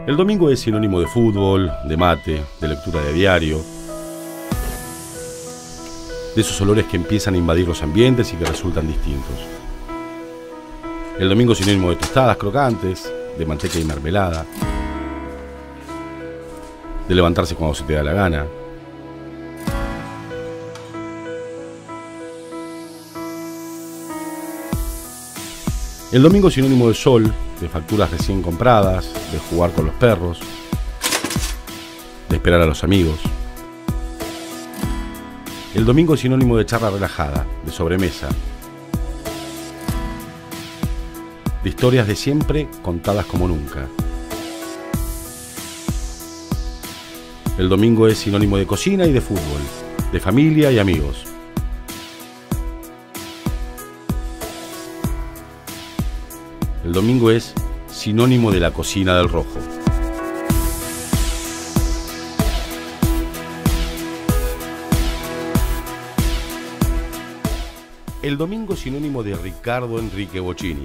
El domingo es sinónimo de fútbol, de mate, de lectura de diario, de esos olores que empiezan a invadir los ambientes y que resultan distintos. El domingo es sinónimo de tostadas crocantes, de manteca y mermelada, de levantarse cuando se te da la gana. El domingo es sinónimo de sol, de facturas recién compradas, de jugar con los perros, de esperar a los amigos. El domingo es sinónimo de charla relajada, de sobremesa, de historias de siempre contadas como nunca. El domingo es sinónimo de cocina y de fútbol, de familia y amigos. El domingo es sinónimo de la cocina del Rojo. El domingo es sinónimo de Ricardo Enrique Bocchini.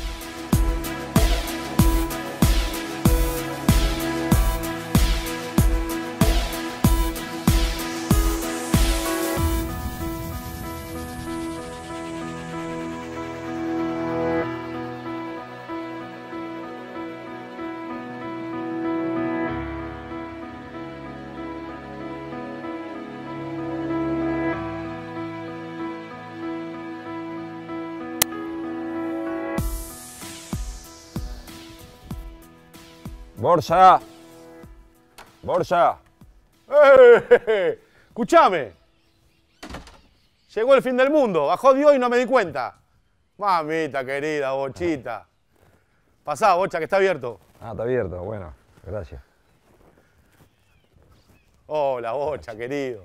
Borja, Borja. Escuchame. Llegó el fin del mundo. Bajó Dios y no me di cuenta. Mamita querida, Bochita. Pasá, Bocha, que está abierto. Ah, está abierto. Bueno, gracias. Hola, Bocha, querido.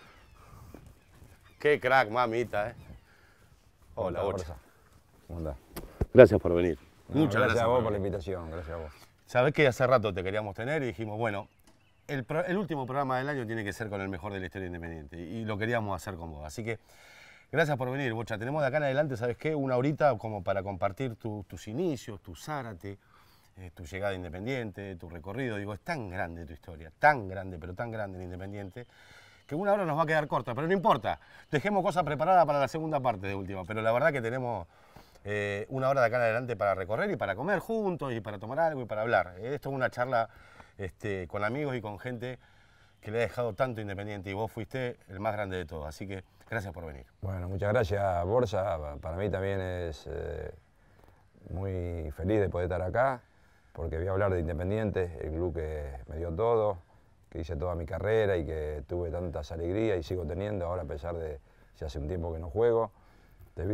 Qué crack, mamita, Hola, Bocha. ¿Cómo andás? Gracias por venir. No, Muchas gracias a vos por la invitación. Gracias a vos. Sabés que hace rato te queríamos tener y dijimos, bueno, el último programa del año tiene que ser con el mejor de la historia independiente y lo queríamos hacer con vos. Así que gracias por venir, Bocha. Tenemos de acá en adelante, ¿sabes qué? Una horita como para compartir tus inicios, tu Zárate, tu llegada a Independiente, tu recorrido. Digo, es tan grande tu historia, tan grande, pero tan grande en Independiente, que una hora nos va a quedar corta, pero no importa. Dejemos cosas preparadas para la segunda parte de última, pero la verdad que tenemos una hora de acá en adelante para recorrer y para comer juntos y para tomar algo y para hablar. Esto es una charla con amigos y con gente que le ha dejado tanto Independiente y vos fuiste el más grande de todos, así que gracias por venir. Bueno, muchas gracias, Borja. Para mí también es muy feliz de poder estar acá, porque voy a hablar de Independiente, el club que me dio todo, que hice toda mi carrera y que tuve tantas alegrías y sigo teniendo, ahora a pesar de si hace un tiempo que no juego. Te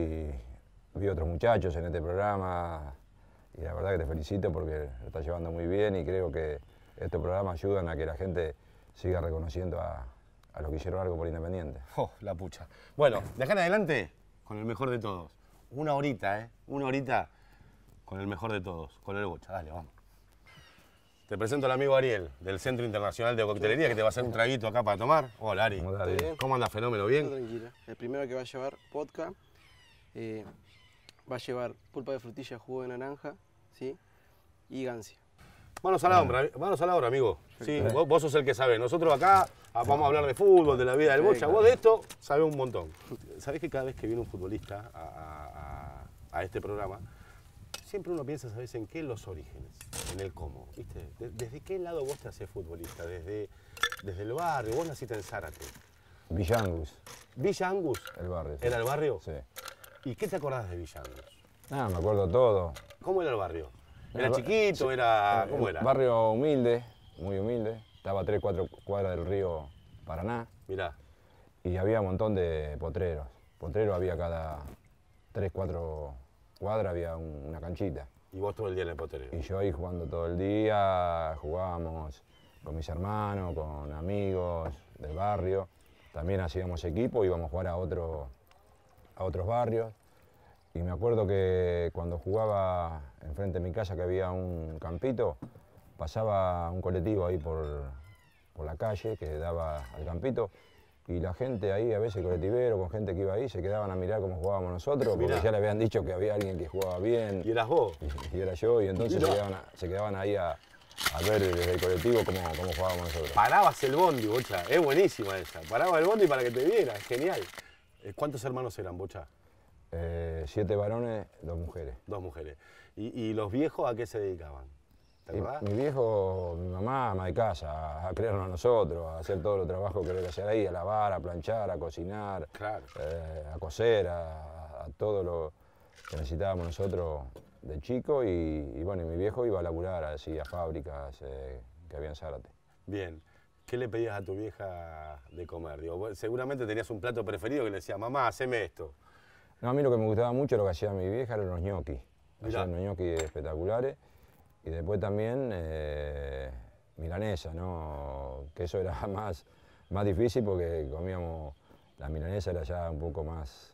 vi otros muchachos en este programa y la verdad que te felicito porque lo estás llevando muy bien y creo que estos programas ayudan a que la gente siga reconociendo a los que hicieron algo por Independiente. Oh, la pucha. Bueno, de acá en adelante, con el mejor de todos. Una horita, Una horita con el mejor de todos, con el Bocha. Dale, vamos. Te presento al amigo Ariel, del Centro Internacional de Coctelería, que te va a hacer un traguito acá para tomar. Hola, Ari. ¿Cómo andas? Fenómeno, ¿bien? Tranquila. El primero que va a llevar vodka. Va a llevar pulpa de frutilla, jugo de naranja, ¿sí? Y gancia. Manos a la obra, amigo. Sí, vos sos el que sabe. Nosotros acá vamos a hablar de fútbol, de la vida del Bocha. Vos de esto sabés un montón. Sabés que cada vez que viene un futbolista a este programa, siempre uno piensa, ¿sabés en qué? En los orígenes, en el cómo, ¿viste? ¿Desde qué lado vos te hacés futbolista? Desde el barrio, vos naciste en Zárate. Villa Angus. ¿Villa Angus? El barrio. ¿Era el barrio? Sí. ¿Y qué te acordás de Villa Angus? Ah, me acuerdo todo. ¿Cómo era el barrio? ¿Era chiquito? Sí. ¿Cómo era? Barrio humilde, muy humilde. Estaba a 3, 4 cuadras del río Paraná. Mirá. Y había un montón de potreros. Potreros había cada 3, 4 cuadras, había una canchita. ¿Y vos todo el día en el potrero? Y yo ahí jugando todo el día, jugábamos con mis hermanos, con amigos del barrio. También hacíamos equipo, íbamos a jugar a otros barrios. Y me acuerdo que cuando jugaba enfrente de mi casa, que había un campito, pasaba un colectivo ahí por la calle que daba al campito y la gente ahí, a veces colectivero, con gente que iba ahí, se quedaban a mirar cómo jugábamos nosotros, porque ya le habían dicho que había alguien que jugaba bien. ¿Y eras vos? Y era yo, y entonces se quedaban ahí a a ver desde el colectivo cómo jugábamos nosotros. Parabas el bondi, Bocha. Es buenísima esa. Parabas el bondi para que te viera. Es genial. ¿Cuántos hermanos eran, Bocha? 7 varones, 2 mujeres. 2 mujeres. ¿Y los viejos a qué se dedicaban? ¿Te acordás? Mi viejo, mi mamá, ama de casa, a criarnos a nosotros, a hacer todos los trabajos que había que hacer ahí, a lavar, a planchar, a cocinar, Claro. a coser, a todo lo que necesitábamos nosotros de chico. Y bueno, y mi viejo iba a laburar así a fábricas que había en Zárate. Bien. ¿Qué le pedías a tu vieja de comer? Digo, vos seguramente tenías un plato preferido que le decía, mamá, haceme esto. No, a mí lo que me gustaba mucho, lo que hacía mi vieja, eran los ñoquis. Mirá. Hacía unos ñoquis espectaculares. Y después también milanesa, ¿no? Que eso era más difícil porque comíamos, la milanesa era ya un poco más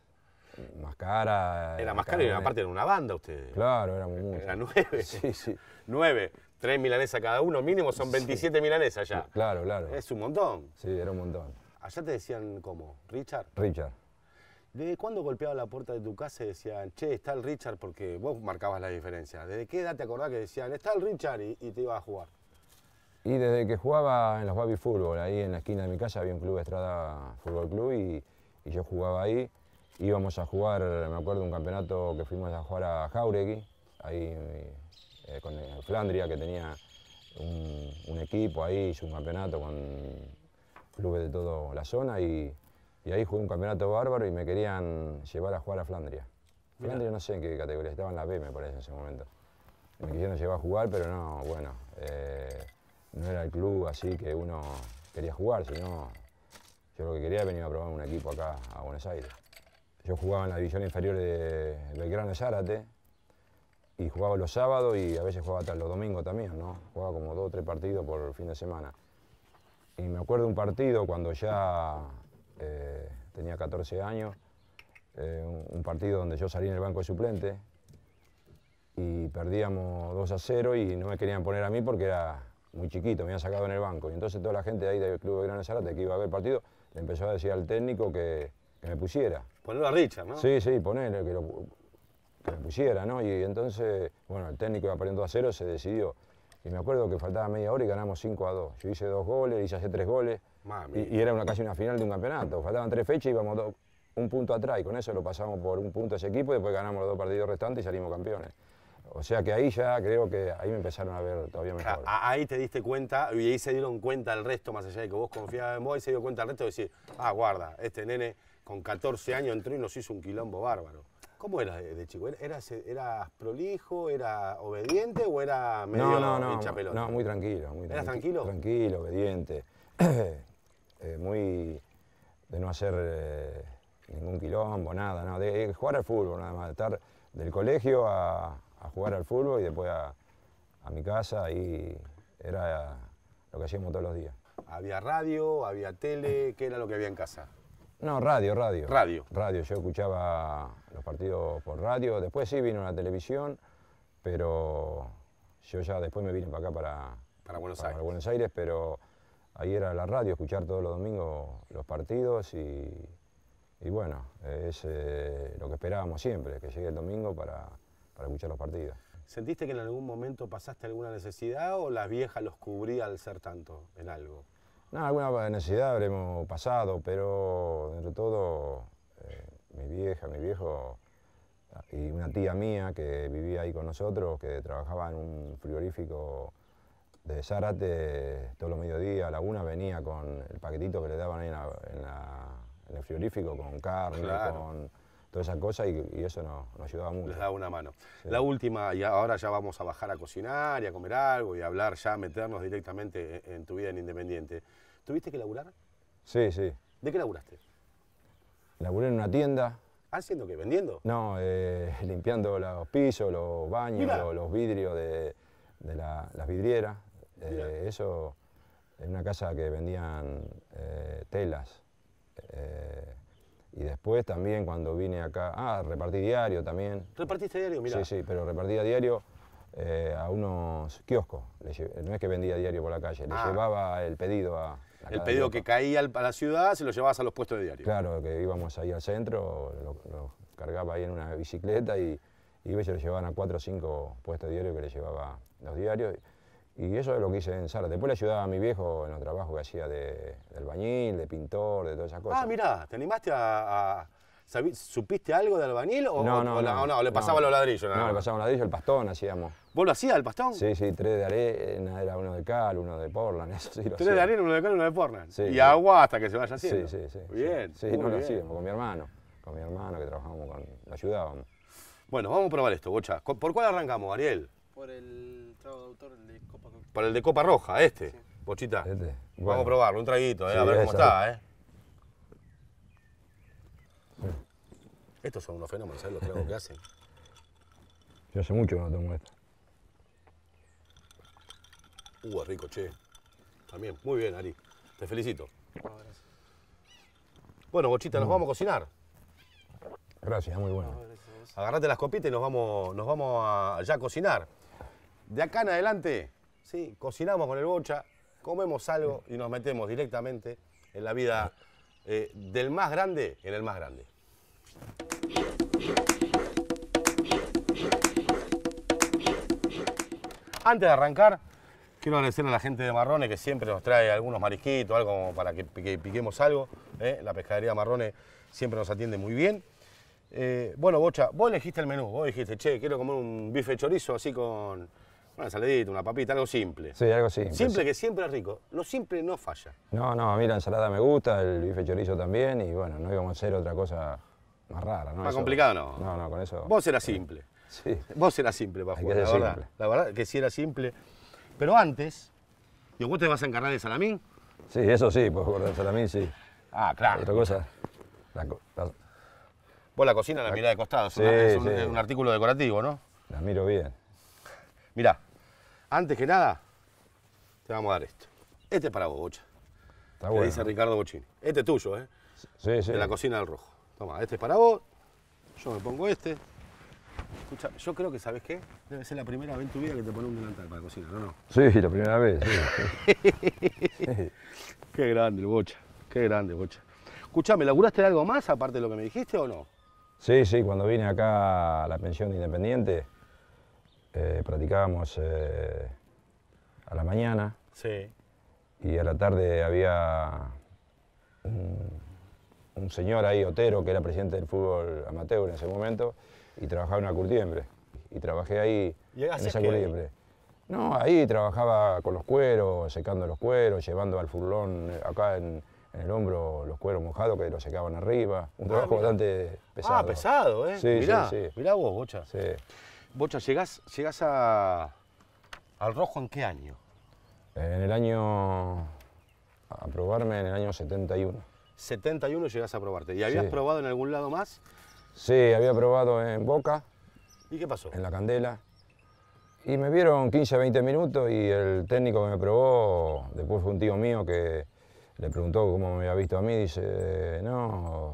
cara. Era más caro y aparte era una banda ustedes. Claro, éramos muchos. Era 9. Sí, sí. 9. 3 milanesas cada uno, mínimo son 27 milanesas ya. Claro, claro. Es un montón. Sí, era un montón. Allá te decían, ¿cómo? ¿Richard? Richard. ¿Desde cuándo golpeaba la puerta de tu casa y decían, che, está el Richard? Porque vos marcabas la diferencia. ¿Desde qué edad te acordás que decían, está el Richard y te ibas a jugar? Y desde que jugaba en los baby fútbol, ahí en la esquina de mi casa había un club Estrada Fútbol Club y yo jugaba ahí. Íbamos a jugar, me acuerdo, un campeonato que fuimos a jugar a Jáuregui, ahí con el Flandria, que tenía un equipo ahí, hizo un campeonato con clubes de toda la zona y ahí jugué un campeonato bárbaro y me querían llevar a jugar a Flandria. Flandria no sé en qué categoría, estaba en la B me parece en ese momento. Me quisieron llevar a jugar, pero no, bueno, no era el club así que uno quería jugar, sino yo lo que quería venir a probar un equipo acá a Buenos Aires. Yo jugaba en la división inferior de Belgrano de Zárate y jugaba los sábados y a veces jugaba hasta los domingos también, ¿no? Jugaba como 2 o 3 partidos por fin de semana. Y me acuerdo de un partido cuando ya tenía 14 años, un partido donde yo salí en el banco de suplente y perdíamos 2-0 y no me querían poner a mí porque era muy chiquito, me habían sacado en el banco. Y entonces toda la gente de ahí del Club Belgrano de Zárate que iba a ver el partido le empezó a decir al técnico que me pusiera. Ponerlo a Richard, ¿no? Sí, sí, ponerle, que me pusiera, ¿no? Y entonces, bueno, el técnico iba perdiendo 2-0, se decidió. Y me acuerdo que faltaba media hora y ganamos 5-2. Yo hice 2 goles, hice 3 goles. Y era casi una final de un campeonato. Faltaban 3 fechas y íbamos un punto atrás. Y con eso lo pasamos por un punto a ese equipo y después ganamos los 2 partidos restantes y salimos campeones. O sea que ahí ya creo que ahí me empezaron a ver todavía mejor. Ahí te diste cuenta y ahí se dieron cuenta el resto, más allá de que vos confiabas en vos, y se dio cuenta el resto de decir, guarda, este nene con 14 años entró y nos hizo un quilombo bárbaro. ¿Cómo eras de chico? ¿Eras prolijo, era obediente o era medio hincha pelota? No, muy tranquilo. ¿Eras tranquilo? Tranquilo, obediente. Muy de no hacer ningún quilombo, nada, no, de jugar al fútbol, nada más, de estar del colegio a jugar al fútbol y después a mi casa, y era lo que hacíamos todos los días. ¿Había radio, había tele? ¿Qué era lo que había en casa? No, radio. Radio. Radio, yo escuchaba los partidos por radio, después sí vino la televisión, pero yo ya después me vine para acá, para Buenos Aires, pero ahí era la radio, escuchar todos los domingos los partidos y bueno, es lo que esperábamos siempre, que llegue el domingo para escuchar los partidos. ¿Sentiste que en algún momento pasaste alguna necesidad o la vieja los cubría al ser tanto en algo? No, alguna necesidad habremos pasado, pero dentro de todo, mi vieja, mi viejo y una tía mía que vivía ahí con nosotros, que trabajaba en un frigorífico de Zárate, todos los mediodías a la 1 venía con el paquetito que le daban ahí en el frigorífico, con carne, claro, con todas esas cosas, y eso nos ayudaba mucho. Les daba una mano. Sí. La última, y ahora ya vamos a bajar a cocinar y a comer algo y a hablar, ya meternos directamente en tu vida en Independiente. ¿Tuviste que laburar? Sí, sí. ¿De qué laburaste? Laburé en una tienda. ¿Haciendo qué? ¿Vendiendo? No, limpiando los pisos, los baños, los vidrios de las vidrieras. Eso en una casa que vendían telas. Y después también cuando vine acá, repartí diario también. ¿Repartiste diario? Mirá. Sí, pero repartía diario a unos kioscos. No es que vendía diario por la calle, le llevaba el pedido a la El pedido que caía a la ciudad se lo llevabas a los puestos de diario. Claro, que íbamos ahí al centro, lo cargaba ahí en una bicicleta y ellos le llevaban a 4 o 5 puestos de diario que le llevaba los diarios. Y eso es lo que hice en Zárate. Después le ayudaba a mi viejo en los trabajos que hacía de albañil, de pintor, de todas esas cosas. Ah, mirá, ¿te animaste ¿supiste algo de albañil o No, le pasaba los ladrillos? No, le pasaba un ladrillo, el pastón hacíamos. ¿Vos lo hacías, el pastón? Sí, 3 de arena, era uno de cal, uno de Portland, eso sí lo 3 de hacía. arena, 1 de cal, 1 de Portland. Sí, y sí. agua hasta que se vaya haciendo. Sí. Bien. Sí, muy no lo bien. hacíamos con mi hermano que trabajábamos lo ayudábamos. Bueno, vamos a probar esto, Bocha. ¿Por cuál arrancamos, Ariel? Por el trago de autor, el de Copa Coca. Por el de Copa Roja, este. Sí. Bochita. Este, Vamos bueno. a probarlo, un traguito, Sí, a ver cómo esa. está, Estos son unos fenómenos, ¿sabes los tragos que hacen? Yo hace mucho que no tomo esto. Es rico, che. También, muy bien, Ari. Te felicito. No, gracias. Bueno, Bochita, nos vamos a cocinar. Gracias, muy bueno. No, gracias a vos. Agarrate las copitas y nos vamos a ya cocinar. De acá en adelante, sí, cocinamos con el Bocha, comemos algo y nos metemos directamente en la vida del más grande en el más grande. Antes de arrancar, quiero agradecer a la gente de Marrone que siempre nos trae algunos marisquitos, algo como para que piquemos algo. La pescadería Marrone siempre nos atiende muy bien. Bueno, Bocha, vos elegiste el menú, vos dijiste, che, quiero comer un bife de chorizo así con una ensaladita, una papita, algo simple. Sí, algo simple. Simple que siempre es rico. Lo simple no falla. No, a mí la ensalada me gusta, el bife chorizo también, y bueno, no íbamos a hacer otra cosa más rara, ¿no? Más Eso- complicado no. No, con eso. Vos eras simple. Sí. Vos eras simple para Hay jugar, que la ser verdad. simple. La verdad que sí era simple. Pero antes, digo, ¿vos te vas a encargar de salamín? Sí, eso sí, pues por el salamín sí. Ah, claro. Otra cosa, Vos la cocina la mirás de costado, Sí, es sí. un artículo decorativo, ¿no? la miro bien. Mirá, antes que nada, te vamos a dar esto. Este es para vos, Bocha. Está Que bueno. dice Ricardo Bochini. Este es tuyo, ¿eh? Sí, sí. De la cocina del Rojo. Toma, este es para vos. Yo me pongo este. Escucha, yo creo que, ¿sabes qué? Debe ser la primera vez en tu vida que te pones un delantal para cocinar, ¿no? No. Sí, la primera vez, sí. Sí. Qué grande el Bocha, qué grande, Bocha. Escuchame, ¿laburaste de algo más aparte de lo que me dijiste o no? Sí, cuando vine acá a la pensión de Independiente, practicábamos a la mañana Sí. y a la tarde había un señor ahí, Otero, que era presidente del fútbol amateur en ese momento, y trabajaba en una curtiembre. Y trabajé ahí ¿Y en hacías esa qué ahí? curtiembre. No, ahí trabajaba con los cueros, secando los cueros, llevando al furlón acá en el hombro los cueros mojados que los secaban arriba. Un trabajo mira. bastante pesado. Ah, pesado, ¿eh? Sí, mirá, sí. mirá vos, Bocha. Sí. Bocha, llegás al Rojo en qué año? En el año, a probarme en el año 71. 71 llegás a probarte. ¿Y habías Sí. probado en algún lado más? Sí, había probado en Boca, ¿Y qué pasó? en La Candela, y me vieron 15 a 20 minutos y el técnico que me probó, después fue un tío mío que le preguntó cómo me había visto a mí, dice, no,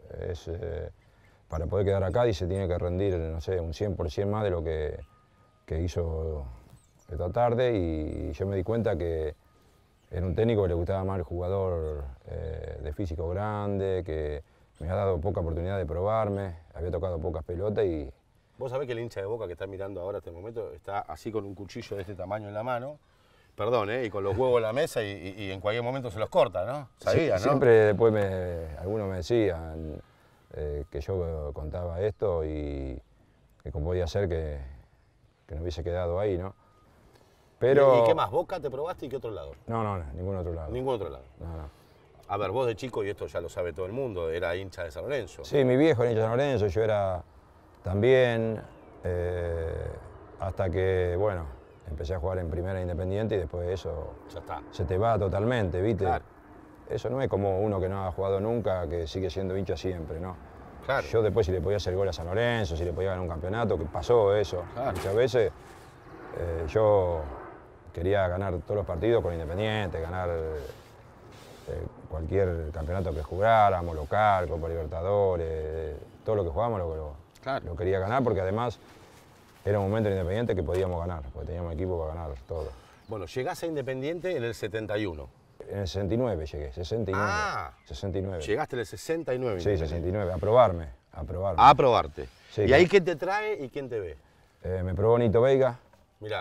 para poder quedar acá, dice, tiene que rendir, no sé, un 100% más de lo que hizo esta tarde, y yo me di cuenta que era un técnico que le gustaba más el jugador de físico grande, que me ha dado poca oportunidad de probarme, había tocado pocas pelotas y Vos sabés que el hincha de Boca que está mirando ahora este momento está así con un cuchillo de este tamaño en la mano, perdón, y con los huevos en la mesa y en cualquier momento se los corta, ¿no? Sabía, ¿no? siempre después algunos me decían que yo contaba esto y que cómo podía ser que no hubiese quedado ahí, ¿no? Pero... ¿Y qué más? ¿Boca te probaste y qué otro lado? No, ningún otro lado. Ningún otro lado. No. A ver, vos de chico, y esto ya lo sabe todo el mundo, era hincha de San Lorenzo. Sí, mi viejo era hincha de San Lorenzo, yo era también, hasta que, bueno, empecé a jugar en Primera Independiente y después eso Ya está. se te va totalmente, ¿viste? Claro. Eso no es como uno que no ha jugado nunca, que sigue siendo hincha siempre, ¿no? Claro. Yo después si le podía hacer gol a San Lorenzo, si le podía ganar un campeonato, que pasó eso. Claro. Muchas veces yo quería ganar todos los partidos con Independiente, ganar cualquier campeonato que jugáramos, local, Copa Libertadores, todo lo que jugábamos Claro. lo quería ganar porque además era un momento en Independiente que podíamos ganar, porque teníamos equipo para ganar todo. Bueno, llegás a Independiente en el 71. En el 69 llegué, 69. Ah. 69. Llegaste en el 69. Sí, Independiente. 69, a probarme. A probarte. Sí, ¿Y claro. ahí quién te trae y quién te ve? Me probó Nito Veiga, Mirá.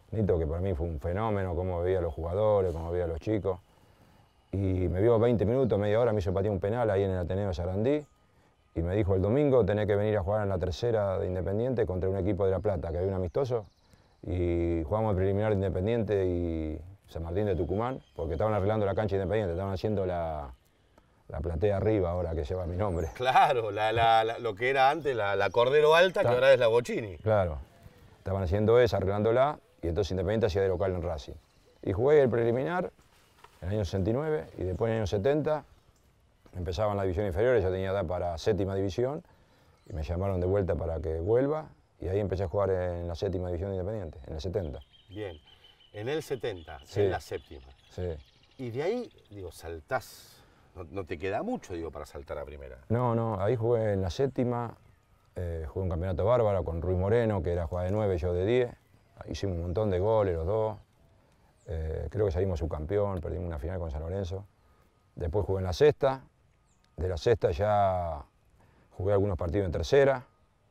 Nito, que para mí fue un fenómeno, cómo veía a los jugadores, cómo veía a los chicos. Y me vio 20 minutos, media hora, me hizo patear un penal ahí en el Ateneo de Sarandí. Y me dijo, el domingo tenés que venir a jugar en la tercera de Independiente contra un equipo de La Plata, que había un amistoso. Y jugamos el preliminar de Independiente y San Martín de Tucumán, porque estaban arreglando la cancha de Independiente, estaban haciendo la platea arriba ahora que lleva mi nombre. Claro, lo que era antes la Cordero Alta, que ahora es la Bocini. Claro, estaban haciendo esa, arreglándola, y entonces Independiente hacía de local en Racing. Y jugué el preliminar en el año 69, y después en el año 70 empezaba en la división inferior, yo tenía edad para séptima división, y me llamaron de vuelta para que vuelva, y ahí empecé a jugar en la séptima división de Independiente, en el 70. Bien, en el 70, Sí. en la séptima. Sí. Y de ahí, digo, saltás, no te queda mucho, digo, para saltar a primera. No, ahí jugué en la séptima, jugué un campeonato bárbaro con Ruiz Moreno, que era jugar de 9, yo de 10. Hicimos un montón de goles los dos. Creo que salimos subcampeón, perdimos una final con San Lorenzo. Después jugué en la sexta. De la sexta ya jugué algunos partidos en tercera.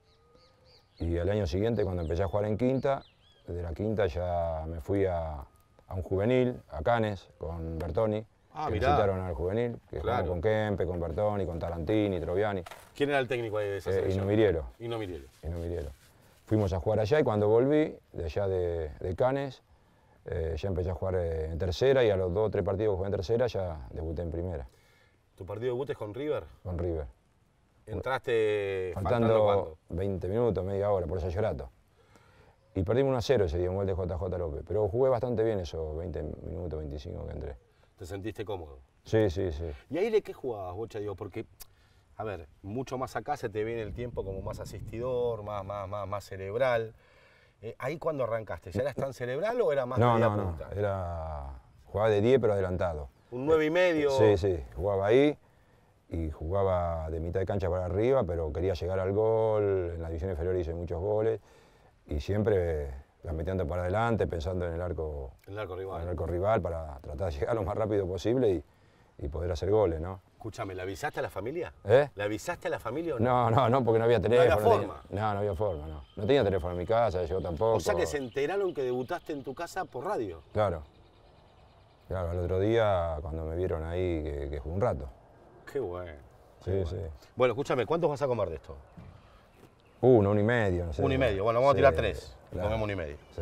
Y al año siguiente, cuando empecé a jugar en quinta, de la quinta ya me fui a un juvenil, a Canes, con Bertoni. Que mirá. visitaron al juvenil, que Claro. jugamos con Kempe, con Bertoni, con Tarantini, Troviani. ¿Quién era el técnico ahí de esa Y selección? no Mirielo. Y no Mirielo. Fuimos a jugar allá y cuando volví, de allá de Canes, ya empecé a jugar en tercera y a los 2 o 3 partidos que jugué en tercera ya debuté en primera, ¿Tu partido de debut es con River? con River. ¿Entraste Faltando cuánto? 20 minutos, media hora, por ese llorato. Y perdimos 1-0 ese día, un gol de JJ López. Pero jugué bastante bien esos 20 minutos, 25 que entré. ¿Te sentiste cómodo? Sí. ¿Y ahí de qué jugabas, Bocha? Digo, porque, a ver, mucho más acá se te viene el tiempo como más asistidor, más cerebral. ¿Ahí cuando arrancaste, ya eras tan cerebral o era más media No. punta? Jugaba de 10 pero adelantado. ¿Un 9 y medio? Sí, jugaba ahí y jugaba de mitad de cancha para arriba, pero quería llegar al gol. En la división inferior hice muchos goles y siempre gambeteando para adelante, pensando en el arco rival para tratar de llegar lo más rápido posible y poder hacer goles, ¿no? Escúchame, ¿le avisaste a la familia? ¿Eh? ¿Le avisaste a la familia o no? No, porque no había teléfono. había forma. No había forma, no. No tenía teléfono en mi casa, yo tampoco. O sea que se enteraron que debutaste en tu casa por radio. Claro, al otro día cuando me vieron ahí que jugué un rato. Qué bueno. Sí. Bueno, escúchame, ¿cuántos vas a comer de esto? 1 y medio, no sé. 1 y medio. Bueno, vamos a tirar Sí, 3. claro. Comemos 1 y medio. Sí.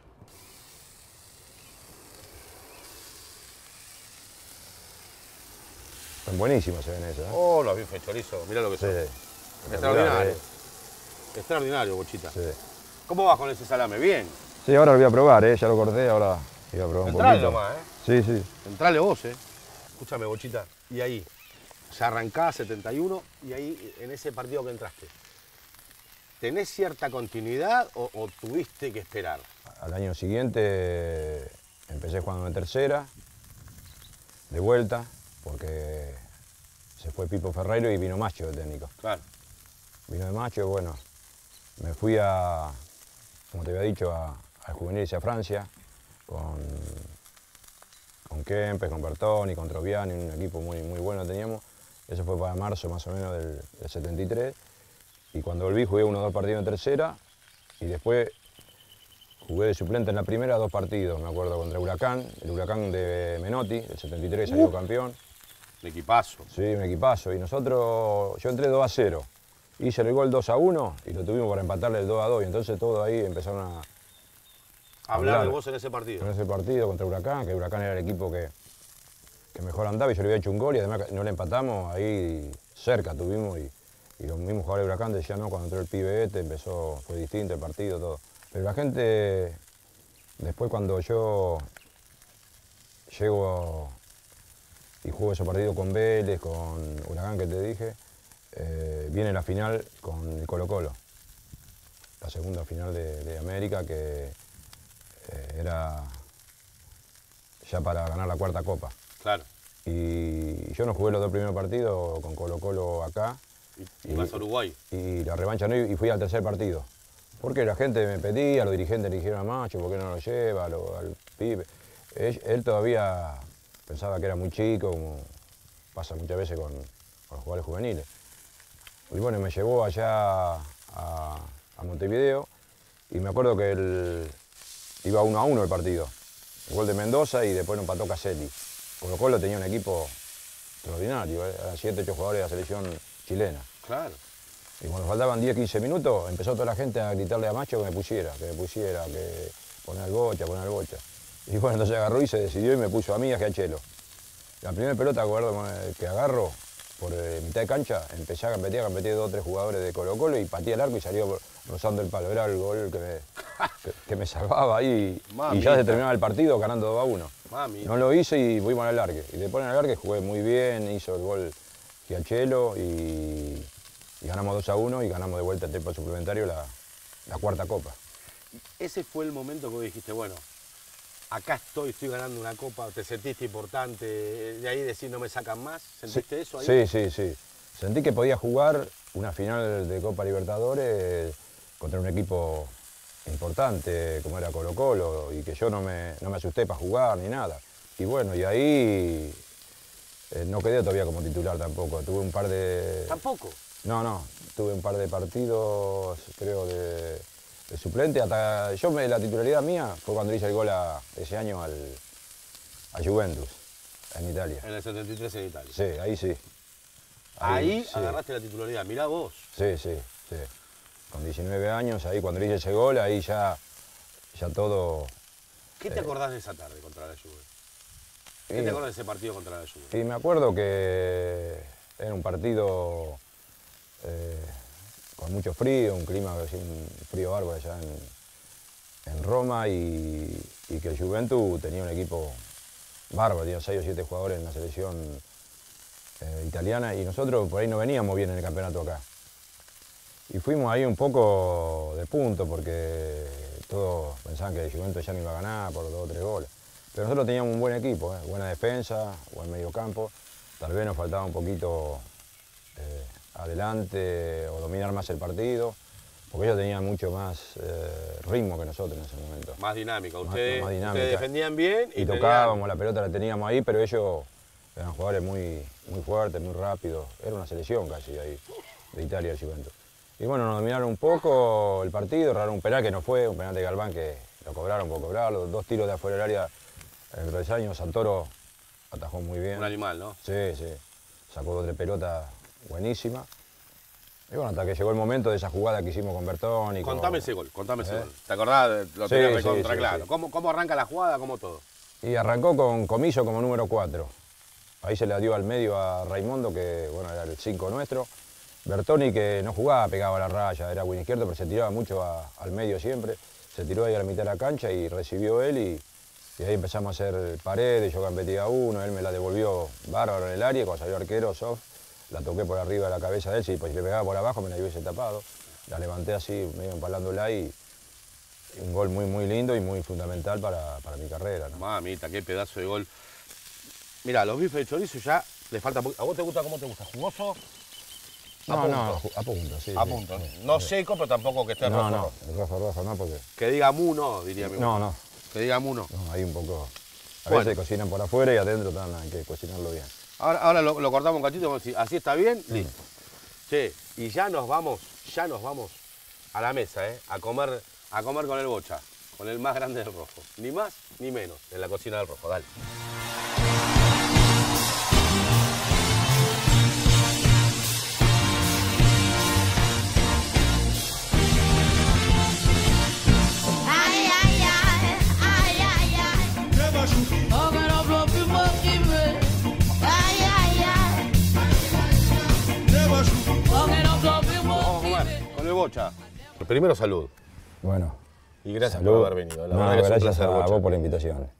Están buenísimos se ven esos, ¿eh? Oh, los bifes chorizo, mirá lo que son. Extraordinario. Extraordinario, Bochita. Sí. ¿Cómo vas con ese salame? Bien. Sí, ahora lo voy a probar, ya lo corté, ahora voy a probar un Entrale poquito. nomás, ¿eh? Sí. Entrale vos, ¿eh? Escúchame, Bochita. Y ahí, ya arrancás 71 y ahí, en ese partido que entraste, ¿tenés cierta continuidad o tuviste que esperar? Al año siguiente empecé jugando en tercera, de vuelta, porque se fue Pipo Ferreiro y vino Macho de técnico. Claro. Vino de Macho, bueno, me fui a, como te había dicho, al juvenil hacia Francia, con Kempes, con Bertoni, con Troviani, un equipo muy bueno teníamos. Eso fue para marzo más o menos del 73. Y cuando volví jugué 1 o 2 partidos en tercera y después jugué de suplente en la primera 2 partidos, me acuerdo, contra Huracán, el Huracán de Menotti, el 73 salió campeón. Un equipazo. Sí, un equipazo. Y nosotros, yo entré 2-0, hice el gol 2-1 y lo tuvimos para empatarle el 2-2 y entonces todo ahí empezaron a Hablar de vos en ese partido. en ese partido contra Huracán, que Huracán era el equipo que mejor andaba y yo le había hecho un gol y además no le empatamos, ahí cerca tuvimos y los mismos jugadores de Huracán decían, no, cuando entró el pibe empezó, fue distinto el partido, todo. Pero la gente, después cuando yo llego y juego ese partido con Vélez, con Huracán que te dije, viene la final con el Colo-Colo, la segunda final de América que era ya para ganar la 4ª Copa. Claro. Y yo no jugué los 2 primeros partidos con Colo-Colo acá. Y vas a Uruguay. Y la revancha no, y fui al tercer partido. Porque la gente me pedía, los dirigentes le dijeron a Macho, ¿por qué no lo lleva al pibe? Él todavía pensaba que era muy chico, como pasa muchas veces con los jugadores juveniles. Y bueno, me llevó allá a Montevideo y me acuerdo que iba 1-1 el partido. El gol de Mendoza y después nos empató Caselli. Colo-Colo tenía un equipo extraordinario, eran 7, 8 jugadores de la selección chilena. Claro. Y cuando faltaban 10, 15 minutos, empezó toda la gente a gritarle a Macho que me pusiera, que poner al bocha, poner al bocha. Y bueno, entonces agarró y se decidió y me puso a mí y a Giachelo. La primera pelota que agarro por mitad de cancha, empecé a competir 2 o 3 jugadores de Colo-Colo y pateé el arco y salió rozando el palo. Era el gol que me salvaba ahí y ya se terminaba el partido ganando 2-1. Mami. No lo hice y fuimos al alargue. Y después en el alargue jugué muy bien, hizo el gol Giachelo y ganamos 2-1 y ganamos de vuelta en tiempo suplementario la 4ª copa. Ese fue el momento que vos dijiste, bueno, acá estoy ganando una copa, te sentiste importante, de ahí decir no me sacan más, ¿sentiste eso ahí? Sí. Sentí que podía jugar una final de Copa Libertadores contra un equipo importante como era Colo-Colo y que yo no me asusté para jugar ni nada. Y bueno, y ahí no quedé todavía como titular tampoco, tuve un par de... ¿Tampoco? No, tuve un par de partidos, creo, de suplente. Hasta la titularidad mía fue cuando hice el gol ese año a Juventus, en Italia. En el 73 en Italia. Sí, ahí sí. Ahí sí. agarraste la titularidad, mirá vos. Sí. Con 19 años, ahí cuando hice ese gol, ahí ya todo... ¿Qué te acordás de esa tarde contra la Juve? ¿Qué te acordás de ese partido contra la Juve? Y me acuerdo que era un partido con mucho frío, un clima, un frío bárbaro allá en Roma y que el Juventus tenía un equipo bárbaro, tenía 6 o 7 jugadores en la selección italiana y nosotros por ahí no veníamos bien en el campeonato acá. Y fuimos ahí un poco de punto porque todos pensaban que el Juventus ya no iba a ganar por 2 o 3 goles. Pero nosotros teníamos un buen equipo, buena defensa, buen medio campo. Tal vez nos faltaba un poquito adelante o dominar más el partido, porque ellos tenían mucho más ritmo que nosotros en ese momento. Más dinámica, ustedes dinámica. Defendían bien y tocábamos, la pelota la teníamos ahí, pero ellos eran jugadores muy fuertes, muy rápidos. Era una selección casi ahí de Italia el Juventus. Y bueno, nos dominaron un poco el partido, erraron un penal que no fue, un penal de Galván que lo cobraron por cobrarlo, 2 tiros de afuera del área, el travesaño, Santoro atajó muy bien. Un animal, ¿no? Sí, sacó 2 o 3 pelotas buenísimas. Y bueno, hasta que llegó el momento de esa jugada que hicimos con Bertoni. Contame ese gol. ¿Te acordás? Lo tenés recontra claro. Sí. ¿Cómo arranca la jugada? ¿Cómo todo? Y arrancó con Comiso como número 4. Ahí se la dio al medio a Raimundo, que bueno, era el 5 nuestro. Bertoni, que no jugaba, pegaba a la raya, era buen izquierdo, pero se tiraba mucho al medio siempre. Se tiró ahí a la mitad de la cancha y recibió él y ahí empezamos a hacer paredes, yo competí a uno, él me la devolvió bárbaro en el área y cuando salió arquero, soft, la toqué por arriba de la cabeza de él, pues si le pegaba por abajo me la hubiese tapado. La levanté así, medio empalándola y un gol muy lindo y muy fundamental para mi carrera, ¿no? Mamita, qué pedazo de gol. Mirá, los bifes de chorizo ya le falta... ¿A vos te gusta cómo te gusta? ¿Jugoso? No, a punto, sí. A punto. No seco, pero tampoco que esté rojo. No, rojo no, porque... Que diga mu, no, diría mi mamá. No. Que diga mu, no. No, hay un poco... A Bueno. veces cocinan por afuera y adentro hay que cocinarlo bien. Ahora lo cortamos un cachito, vamos a decir, así está bien, listo. Che, y ya nos vamos a la mesa, a comer con el bocha, con el más grande del rojo. Ni más ni menos, en la cocina del rojo, dale. Bocha. Primero salud. Bueno. Y gracias salud. por haber venido. La verdad que es un gracias placer, a Bocha. vos por la invitación.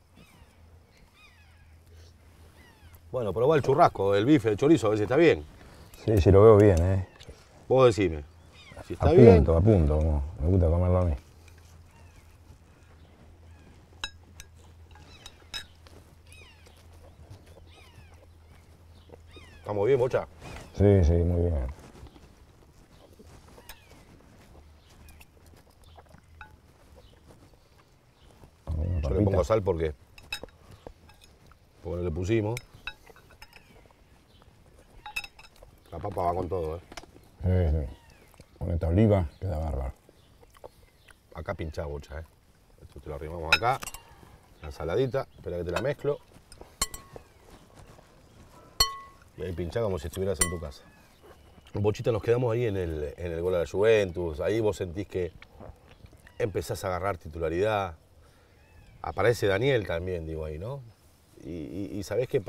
Bueno, probá el churrasco, el bife, el chorizo, a ver si está bien. Sí, lo veo bien, Vos decime. Si está bien. A punto, como me gusta comerlo a mí. ¿Estamos bien, Bocha? Sí, muy bien. Yo le pongo sal porque no le pusimos. La papa va con todo, Sí. Con esta oliva queda bárbaro. Acá pinchá, Bocha, Esto te lo arrimamos acá. La ensaladita, espera que te la mezclo. Y ahí pinchá como si estuvieras en tu casa. Bochita, nos quedamos ahí en el gol de la Juventus. Ahí vos sentís que empezás a agarrar titularidad. Aparece Daniel también, digo ahí, ¿no? Y sabés que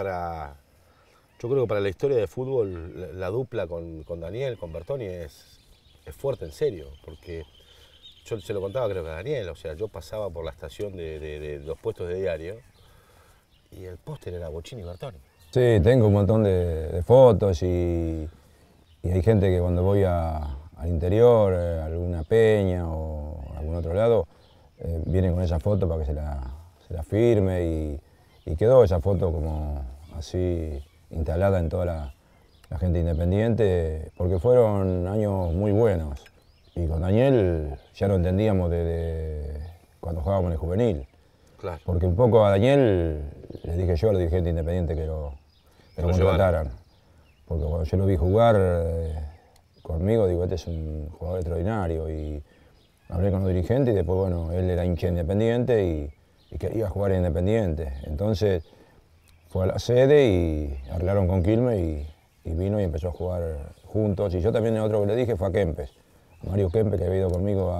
yo creo que para la historia de fútbol, la dupla con Daniel, con Bertoni, es fuerte, en serio. Porque yo se lo contaba creo que a Daniel, o sea, yo pasaba por la estación de los puestos de diario y el póster era Bochini y Bertoni. Sí, tengo un montón de fotos y hay gente que cuando voy al interior, a alguna peña o a algún otro lado, vienen con esa foto para que se la firme y quedó esa foto como así instalada en toda la gente independiente, porque fueron años muy buenos. Y con Daniel ya lo entendíamos desde cuando jugábamos en el juvenil. Claro. Porque un poco a Daniel le dije yo a los dirigentes independientes que lo contrataran. Porque cuando yo lo vi jugar conmigo, digo, este es un jugador extraordinario. Y hablé con los dirigentes y después, bueno, él era hincha independiente y quería jugar en Independiente. Entonces fue a la sede y arreglaron con Quilmes y vino y empezó a jugar juntos. Y yo también el otro que le dije fue a Kempes, Mario Kempes, que había ido conmigo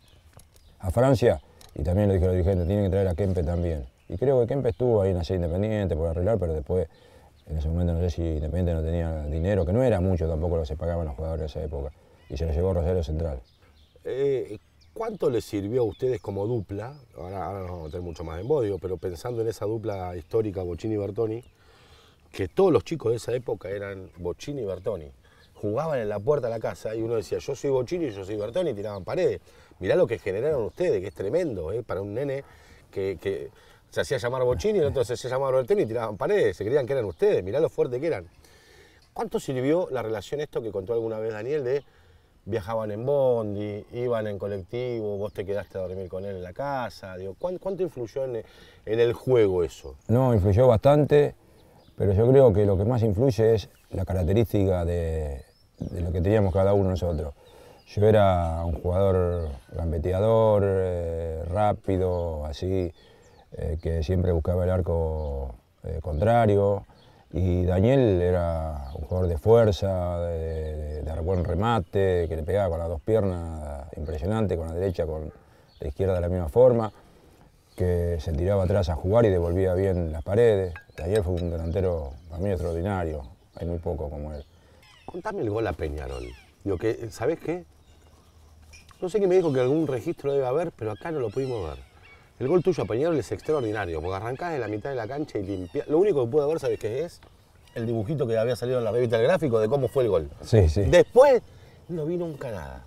a Francia. Y también le dije a los dirigentes, tienen que traer a Kempes también. Y creo que Kempes estuvo ahí en la sede Independiente por arreglar, pero después, en ese momento no sé si Independiente no tenía dinero, que no era mucho tampoco lo que se pagaban los jugadores de esa época. Y se lo llevó Rosario Central. ¿Cuánto les sirvió a ustedes como dupla? Ahora nos vamos a meter mucho más en Bodio, pero pensando en esa dupla histórica Bochini y Bertoni, que todos los chicos de esa época eran Bochini y Bertoni. Jugaban en la puerta de la casa y uno decía, yo soy Bochini y yo soy Bertoni, y tiraban paredes. Mirá lo que generaron ustedes, que es tremendo, para un nene que se hacía llamar Bochini y el otro se hacía llamar Bertoni y tiraban paredes, se creían que eran ustedes, mirá lo fuerte que eran. ¿Cuánto sirvió la relación esto que contó alguna vez Daniel de viajaban en bondi, iban en colectivo, vos te quedaste a dormir con él en la casa? Digo, ¿cuánto influyó en el juego eso? No, influyó bastante, pero yo creo que lo que más influye es la característica de lo que teníamos cada uno de nosotros. Yo era un jugador gambeteador, rápido, así, que siempre buscaba el arco contrario. Y Daniel era un jugador de fuerza, de buen remate, que le pegaba con las dos piernas, impresionante, con la derecha, con la izquierda de la misma forma, que se tiraba atrás a jugar y devolvía bien las paredes. Daniel fue un delantero para mí extraordinario, hay muy poco como él. Contame el gol a Peñarol. Digo, ¿sabés qué? No sé qué me dijo que algún registro debe haber, pero acá no lo pudimos ver. El gol tuyo a Peñarol es extraordinario, porque arrancás en la mitad de la cancha y limpiás. Lo único que pude ver, ¿sabés qué es? El dibujito que había salido en la revista del gráfico de cómo fue el gol. Sí, sí. Después no vi nunca nada.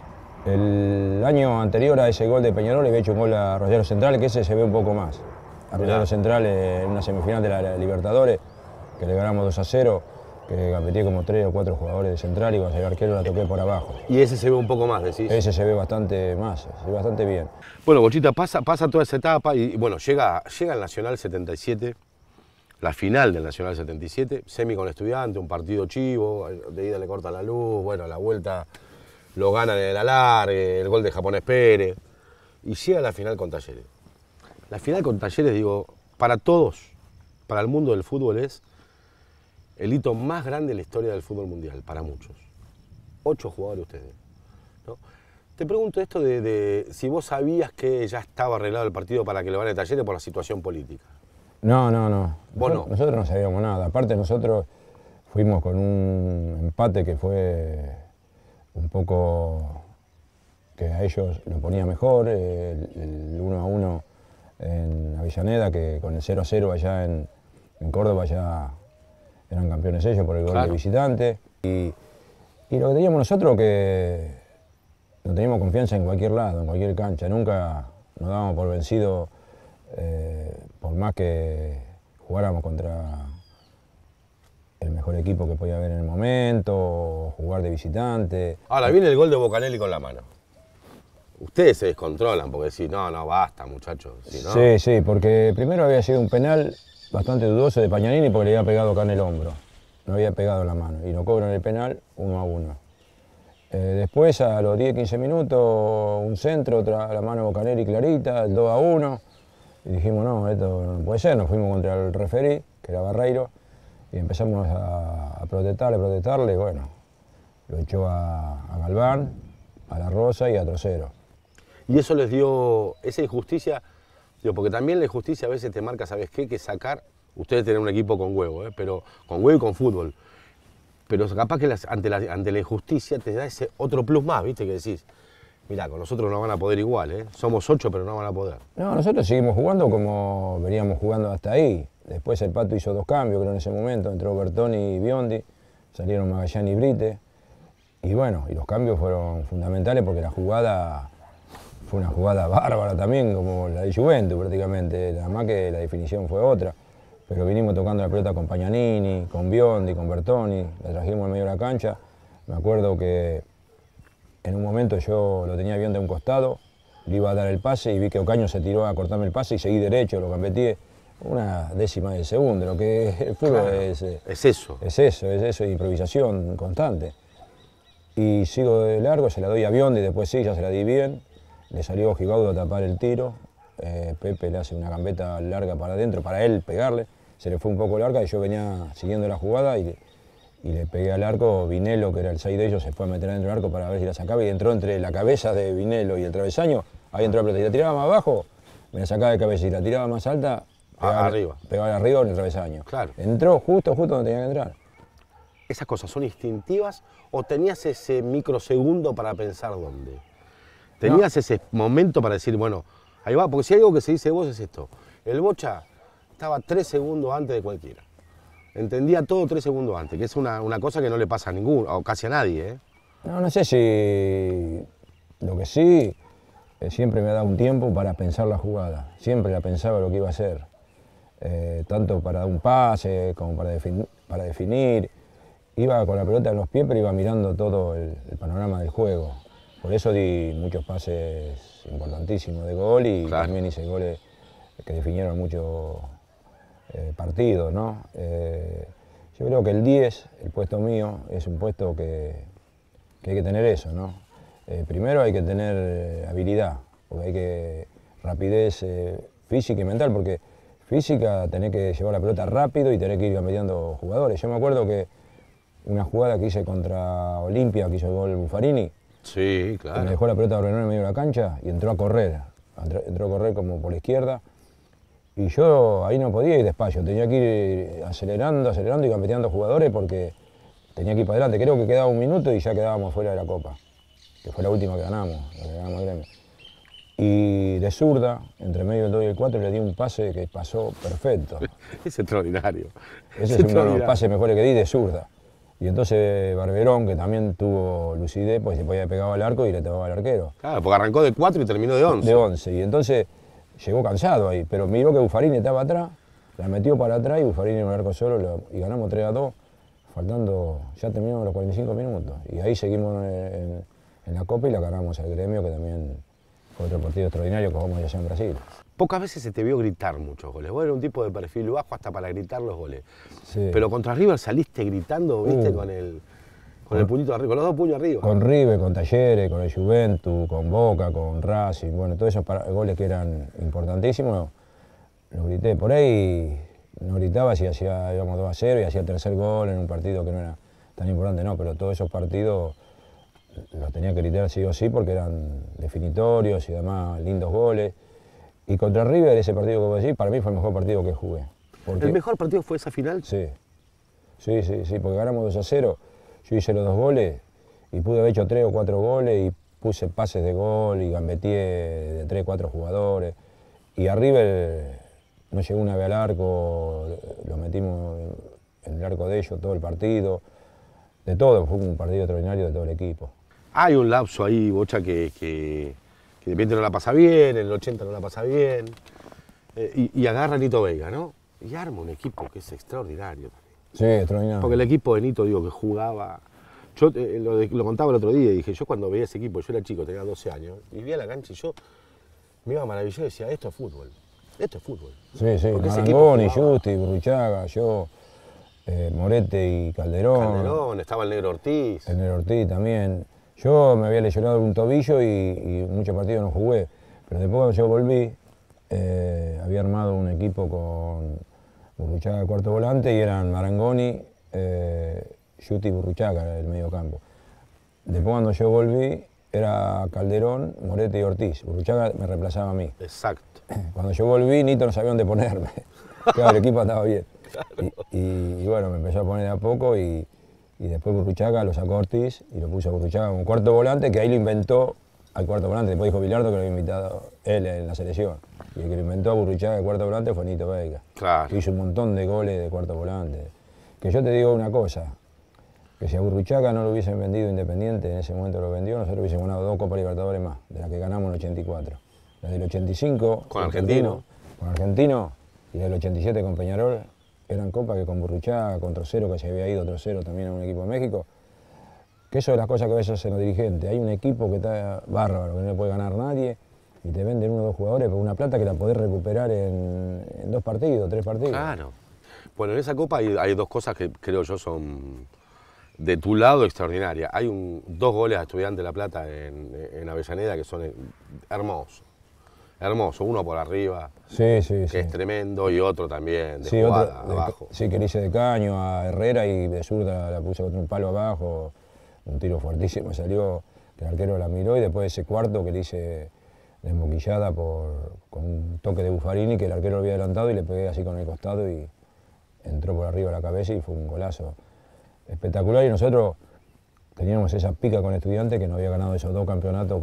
El año anterior a ese gol de Peñarol le había hecho un gol a Rosario Central, que ese se ve un poco más. A Rosario Central en una semifinal de la Libertadores, que le ganamos 2-0, que gambeteé como 3 o 4 jugadores de Central y cuando el arquero la toqué por abajo. Y ese se ve un poco más, decís. Ese se ve bastante más, se ve bastante bien. Bueno, Bochita, pasa toda esa etapa y bueno, llega el Nacional 77, la final del Nacional 77, semi con Estudiante, un partido chivo, de ida le corta la luz, bueno, a la vuelta lo ganan en el alargue, el gol de Japonés Pérez, y llega la final con Talleres. La final con Talleres, digo, para todos, para el mundo del fútbol es el hito más grande de la historia del fútbol mundial, para muchos. 8 jugadores ustedes, ¿no? Te pregunto esto de si vos sabías que ya estaba arreglado el partido para que lo gane Talleres por la situación política. No, no, no. ¿Vos no? Nosotros no sabíamos nada. Aparte nosotros fuimos con un empate que fue un poco que a ellos lo ponía mejor, el 1-1 en Avellaneda, que con el 0-0 allá en Córdoba ya eran campeones ellos por el gol de visitante. Y lo que teníamos nosotros que no teníamos confianza en cualquier lado, en cualquier cancha. Nunca nos dábamos por vencidos, por más que jugáramos contra el mejor equipo que podía haber en el momento, o jugar de visitante. Ahora viene el gol de Bocanelli con la mano. Ustedes se descontrolan porque decís, no, basta, muchachos. ¿No? Sí, sí, porque primero había sido un penal bastante dudoso de Pagnanini porque le había pegado acá en el hombro. No había pegado en la mano. Y nos cobran el penal 1-1. Después, a los 10-15 minutos, un centro, otra la mano Bocaneri clarita, el 2-1. Y dijimos, no, esto no puede ser. Nos fuimos contra el referí, que era Barreiro, y empezamos a protestarle. Bueno, lo echó a Galván, a La Rosa y a Trocero. Y eso les dio esa injusticia, digo, porque también la injusticia a veces te marca, ¿sabes qué? Que sacar, ustedes tienen un equipo con huevo, pero con huevo y con fútbol. Pero capaz que ante la injusticia te da ese otro plus más, ¿viste? Que decís, mirá, con nosotros no van a poder igual, somos 8, pero no van a poder. No, nosotros seguimos jugando como veníamos jugando hasta ahí. Después el Pato hizo 2 cambios, creo, en ese momento. Entró Bertoni y Biondi, salieron Magallán y Brite. Y bueno, y los cambios fueron fundamentales porque la jugada fue una jugada bárbara también, como la de Juventus prácticamente. Nada más que la definición fue otra. Pero vinimos tocando la pelota con Pagnanini, con Biondi, con Bertoni, la trajimos al medio de la cancha. Me acuerdo que en un momento yo lo tenía Biondi a un costado, le iba a dar el pase y vi que Ocaño se tiró a cortarme el pase y seguí derecho, lo gambeteé una décima de segundo. Lo que el fútbol Claro, es eso. Es eso, improvisación constante. Y sigo de largo, se la doy a Biondi, después sí, ya se la di bien. Le salió Gibaudo a tapar el tiro. Pepe le hace una gambeta larga para adentro, para él pegarle. Se le fue un poco larga y yo venía siguiendo la jugada y le pegué al arco. Vinelo, que era el 6 de ellos, se fue a meter dentro del arco para ver si la sacaba y entró entre la cabeza de Vinelo y el travesaño. Ahí entró la pelota. Y la tiraba más abajo, me la sacaba de cabeza. Y la tiraba más alta, pegaba arriba en el travesaño. Claro. Entró justo donde tenía que entrar. ¿Esas cosas son instintivas o tenías ese microsegundo para pensar dónde? ¿Tenías ese momento para decir, bueno, ahí va? Porque si hay algo que se dice de vos es esto. El Bocha estaba 3 segundos antes de cualquiera. Entendía todo 3 segundos antes, que es una cosa que no le pasa a ninguno, o casi a nadie, No sé si... Lo que sí, siempre me ha dado un tiempo para pensar la jugada. Siempre la pensaba lo que iba a hacer. Tanto para dar un pase como para definir. Iba con la pelota en los pies, pero iba mirando todo el panorama del juego. Por eso di muchos pases importantísimos de gol y Claro. también hice goles que definieron muchos partidos, ¿no? Yo creo que el 10, el puesto mío, es un puesto que hay que tener eso, ¿no? Primero hay que tener habilidad, porque hay que rapidez física y mental, porque física tenés que llevar la pelota rápido y tenés que ir cambiando jugadores. Yo me acuerdo que una jugada que hice contra Olimpia, que hizo el gol Buffarini, Sí, que me dejó la pelota a Brenón en medio de la cancha y entró a correr. Entró a correr como por la izquierda. Y yo ahí no podía ir despacio, tenía que ir acelerando y gambeteando jugadores porque tenía que ir para adelante. Creo que quedaba 1 minuto y ya quedábamos fuera de la Copa, que fue la última que ganamos, la que ganamos el Gremio. Y de zurda, entre medio del 2 y el 4, le di un pase que pasó perfecto. Es extraordinario. Ese es uno de los pases mejores que di de zurda. Y entonces Barberón, que también tuvo lucidez, pues se podía pegar al arco y le tomaba al arquero. Claro, porque arrancó de 4 y terminó de 11. De 11. Y entonces llegó cansado ahí, pero miró que Buffarini estaba atrás, la metió para atrás y Buffarini en el arco solo y ganamos 3-2, faltando, ya terminamos los 45 minutos. Y ahí seguimos en la Copa y la ganamos al Gremio, que también fue otro partido extraordinario que jugamos allá en Brasil. Pocas veces se te vio gritar muchos goles. Vos eras un tipo de perfil bajo hasta para gritar los goles. Sí. Pero contra River saliste gritando, viste, con el puñito arriba, con los 2 puños arriba. Con River, con Talleres, con el Juventus, con Boca, con Racing, bueno, todos esos goles que eran importantísimos, los grité. Por ahí no gritaba si íbamos 2-0 y hacía el tercer gol en un partido que no era tan importante, no, pero todos esos partidos los tenía que gritar sí o sí porque eran definitorios y además lindos goles. Y contra River, ese partido que vos decís, para mí fue el mejor partido que jugué. ¿El mejor partido fue esa final? Sí, porque ganamos 2-0. Yo hice los 2 goles y pude haber hecho 3 o 4 goles y puse pases de gol y gambeteé de 3 o 4 jugadores. Y a River no llegó una vez al arco, lo metimos en el arco de ellos todo el partido. De todo, fue un partido extraordinario de todo el equipo. Hay un lapso ahí, Bocha, que de repente no la pasa bien, en el 80 no la pasa bien, y agarra a Nito Veiga, ¿no? Y arma un equipo que es extraordinario también. Sí, extraordinario. Porque el equipo de Nito, digo, que jugaba... Yo lo contaba el otro día y dije, yo cuando veía ese equipo, yo era chico, tenía 12 años, y vi a la cancha y yo me iba maravillado y decía, esto es fútbol, esto es fútbol. Sí, Porque ese equipo Marangoni, jugaba. Justi, Burruchaga, yo, Morete y Calderón. Calderón, estaba el Negro Ortiz. El Negro Ortiz también. Yo me había lesionado un tobillo y muchos partidos no jugué, pero después cuando yo volví, había armado un equipo con Burruchaga de cuarto volante y eran Marangoni, Yuti y Burruchaga el medio campo. Después cuando yo volví era Calderón, Moretti y Ortiz. Burruchaga me reemplazaba a mí. Exacto. Cuando yo volví, Nito no sabía dónde ponerme. Claro, el equipo estaba bien. Claro. Y bueno, me empezó a poner de a poco y después Burruchaga lo sacó Ortiz y lo puso a Burruchaga como cuarto volante, que ahí lo inventó al cuarto volante. Después dijo Bilardo que lo había invitado él en la selección. Y el que lo inventó a Burruchaga de cuarto volante fue Nito Veiga. Claro. Que hizo un montón de goles de cuarto volante. Que yo te digo una cosa, que si a Burruchaga no lo hubiesen vendido Independiente, en ese momento lo vendió, nosotros hubiésemos ganado 2 Copas Libertadores más, de las que ganamos en el 84. La del 85 con Argentino. Con Argentino y la del 87 con Peñarol, eran copas que con Burruchaga, con Trocero, que se había ido Trocero también a un equipo de México, que eso es las cosas que a veces hacen los dirigentes. Hay un equipo que está bárbaro, que no le puede ganar nadie, y te venden 1 o 2 jugadores por una plata que la podés recuperar en 2 partidos, 3 partidos. Claro. Bueno, en esa copa hay 2 cosas que creo yo son de tu lado extraordinarias. Hay 2 goles a Estudiantes de La Plata en Avellaneda que son hermosos. Hermoso, uno por arriba, Sí, que es tremendo, y otro también de jugada abajo. Sí, que le hice de caño a Herrera y de zurda la puse contra un palo abajo, un tiro fuertísimo, salió, que el arquero la miró, y después ese cuarto que le hice desmoquillada con un toque de Buffarini, que el arquero lo había adelantado y le pegué así con el costado y entró por arriba la cabeza y fue un golazo espectacular. Y nosotros teníamos esa pica con Estudiantes que nos había ganado esos 2 campeonatos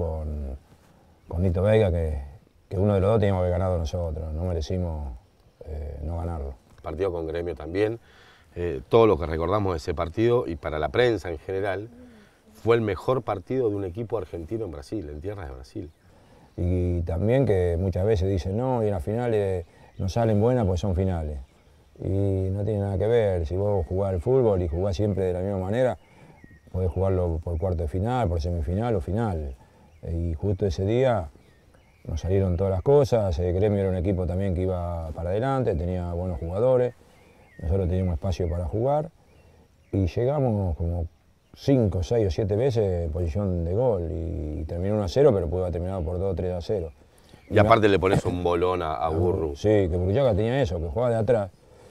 con Nito Veiga, que uno de los 2 teníamos que haber ganado nosotros, no merecimos no ganarlo. Partido con Gremio también, todo lo que recordamos de ese partido y para la prensa en general, fue el mejor partido de un equipo argentino en Brasil, en tierras de Brasil. Y también que muchas veces dicen no, y en las finales no salen buenas pues son finales. Y no tiene nada que ver, si vos jugás al fútbol y jugás siempre de la misma manera, podés jugarlo por cuarto de final, por semifinal o final. Y justo ese día nos salieron todas las cosas, el Gremio era un equipo también que iba para adelante, tenía buenos jugadores, nosotros teníamos espacio para jugar y llegamos como 5, 6 o 7 veces en posición de gol y terminó 1-0, pero pudo haber terminado por 2 o 3-0. Y aparte le pones un bolón a Burru. Sí, que Burruchaga tenía eso, que jugaba de atrás,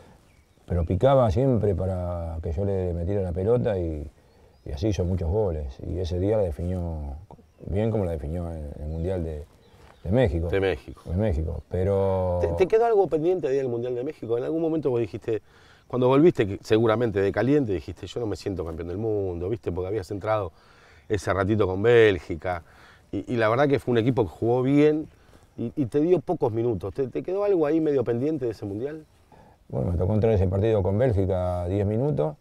pero picaba siempre para que yo le metiera la pelota y así hizo muchos goles. Y ese día la definió bien como la definió en el Mundial de México. De México. De México, pero... ¿Te quedó algo pendiente ahí del Mundial de México? En algún momento vos dijiste, cuando volviste seguramente de caliente, dijiste yo no me siento campeón del mundo, ¿viste? Porque habías entrado ese ratito con Bélgica y la verdad que fue un equipo que jugó bien y te dio pocos minutos. ¿Te quedó algo ahí medio pendiente de ese Mundial? Bueno, me tocó entrar ese partido con Bélgica 10 minutos,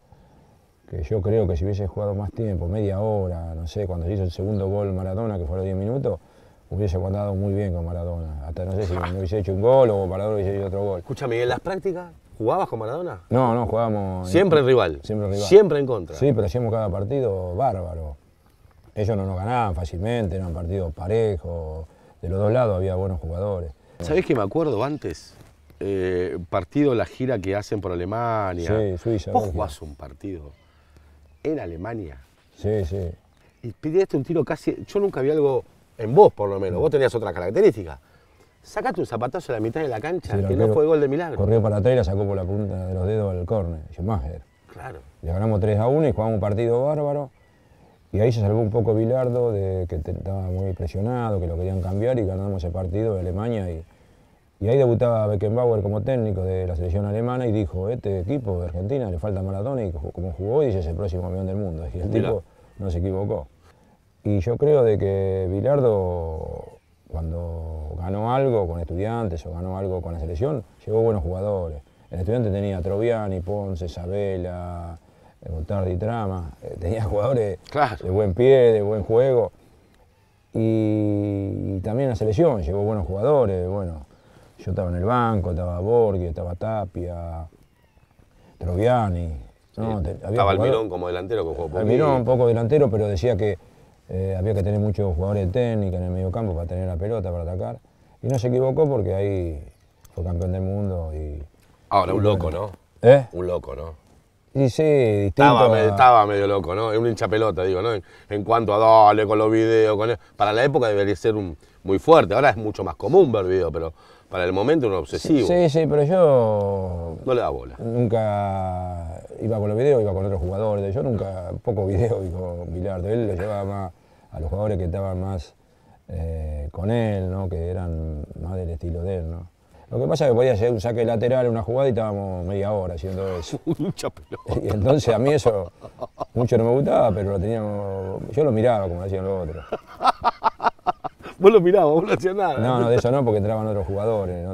que yo creo que si hubiese jugado más tiempo, media hora, no sé, cuando se hizo el segundo gol Maradona, que fue a los 10 minutos, hubiese aguantado muy bien con Maradona. Hasta no sé si me hubiese hecho un gol o Maradona hubiese hecho otro gol. Escúchame, ¿y en las prácticas jugabas con Maradona? No, jugábamos... Siempre en rival. Siempre en rival. Siempre en contra. Sí, pero hacíamos cada partido bárbaro. Ellos no nos ganaban fácilmente, eran partidos parejos, de los 2 lados había buenos jugadores. ¿Sabés que me acuerdo antes? Partido, la gira que hacen por Alemania. Sí, Suiza. Vos Bélgica. jugás un partido en Alemania Sí, sí. y pidiste un tiro casi... Yo nunca vi algo en vos, por lo menos. Vos tenías otra característica. Sacaste un zapatazo a la mitad de la cancha, Sí, el que no arquero fue gol de milagro. Corrió para atrás y la sacó por la punta de los dedos al córner, Schumacher. Claro. Le ganamos 3-1 y jugamos un partido bárbaro. Y ahí se salvó un poco Bilardo, de que estaba muy presionado, que lo querían cambiar y ganamos ese partido de Alemania. Y ahí debutaba Beckenbauer como técnico de la selección alemana y dijo, este equipo de Argentina le falta Maradona y como jugó dice es el próximo campeón del mundo. Y el tipo no se equivocó. Y yo creo de que Bilardo, cuando ganó algo con Estudiantes o ganó algo con la selección, llevó buenos jugadores. El Estudiante tenía a Troviani, Ponce, Sabela, Gotardi, Trama, tenía jugadores Claro. de buen pie, de buen juego. Y también la selección llevó buenos jugadores, bueno, yo estaba en el banco, estaba Borghi, estaba Tapia, Troviani. No, Estaba Almirón como delantero que jugó poquito. Almirón un poco delantero, pero decía que había que tener muchos jugadores de técnica en el medio campo para tener la pelota, para atacar. Y no se equivocó porque ahí fue campeón del mundo. Ahora, un loco, ¿no? ¿Eh? Un loco, ¿no? Y sí, distinto. Estaba medio loco, ¿no? Es un hincha pelota, digo, ¿no? En cuanto a dale con los videos, para la época debería ser muy fuerte. Ahora es mucho más común ver videos, pero para el momento era un obsesivo. Sí, sí, pero yo No le da bola. nunca iba con los videos, iba con otros jugadores. Yo nunca, poco video y con Bilardo. Él lo llevaba más a los jugadores que estaban más con él, ¿no? Que eran más del estilo de él, ¿no? Lo que pasa es que podía ser un saque lateral, una jugada y estábamos media hora haciendo eso. Un hincha pelota. Y entonces a mí eso mucho no me gustaba, pero lo teníamos, yo lo miraba como lo hacían los otros. Vos lo mirabas, vos no hacías nada. No, de eso no, porque entraban otros jugadores,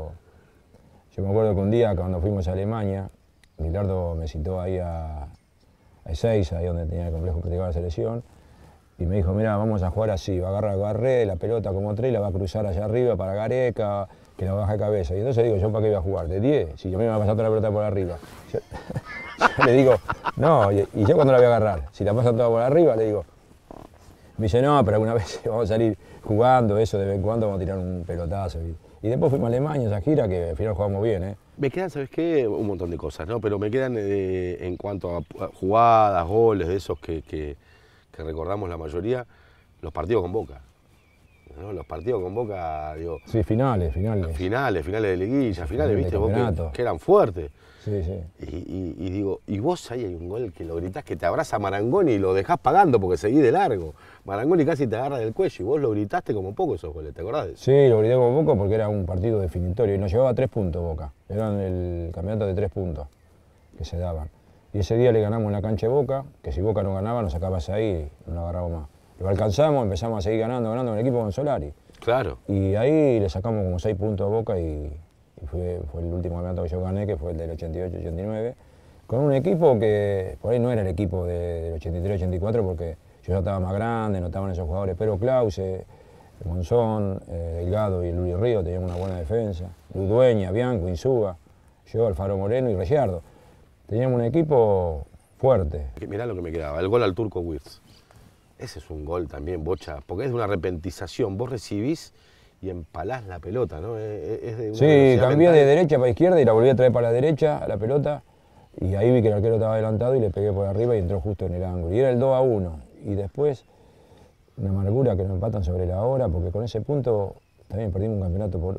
Yo me acuerdo que un día cuando fuimos a Alemania, Bilardo me citó ahí a Ezeiza, ahí donde tenía el complejo que practicaba la selección, y me dijo, mira, vamos a jugar así, va a agarrar la pelota como tres y la va a cruzar allá arriba para Gareca, que la baja de cabeza. Y entonces digo, ¿yo para qué iba a jugar? ¿De 10? Si yo me iba a pasar toda la pelota por arriba. Yo le digo, no, y yo cuando la voy a agarrar, si la pasa toda por arriba, le digo, me dice, no, pero alguna vez vamos a salir jugando, eso de vez en cuando vamos a tirar un pelotazo. Y después fuimos a Alemania, esa gira, que al final jugamos bien, ¿eh? Me quedan, ¿sabes qué? Un montón de cosas, ¿no? Pero me quedan en cuanto a jugadas, goles, de esos que recordamos la mayoría, los partidos con Boca. ¿No? Los partidos con Boca, digo... Sí, finales. Finales de liguilla, finales, viste, vos que eran fuertes. Sí, sí. Y digo, y vos ahí hay un gol que lo gritás, que te abraza Marangoni y lo dejás pagando porque seguís de largo. Marangoni casi te agarra del cuello y vos lo gritaste como poco esos goles, ¿te acordás de eso? Sí, lo grité como poco porque era un partido definitorio y nos llevaba 3 puntos Boca. Eran el campeonato de 3 puntos que se daban. Y ese día le ganamos en la cancha de Boca, que si Boca no ganaba nos sacabas ahí y no agarramos más. Lo alcanzamos, empezamos a seguir ganando en el equipo con Solari. Claro. Y ahí le sacamos como 6 puntos a Boca y fue el último campeonato que yo gané, que fue el del 88-89, con un equipo que por ahí no era el equipo del 83-84 porque yo ya estaba más grande, no estaban esos jugadores, pero Clause, Monzón, Delgado y Luis Río tenían una buena defensa, Ludueña, Bianco, Insúa, yo, Alfaro Moreno y Reyardo. Teníamos un equipo fuerte. Mirá lo que me quedaba, el gol al Turco Wirtz. Ese es un gol también, Bocha, porque es de una repentización. Vos recibís y empalás la pelota, ¿no? Es de una sí, cambié mental. de derecha para izquierda y la volví a traer para la derecha, a la pelota, y ahí vi que el arquero estaba adelantado y le pegué por arriba y entró justo en el ángulo. Y era el 2-1. Y después, una amargura que nos empatan sobre la hora, porque con ese punto también perdimos un campeonato por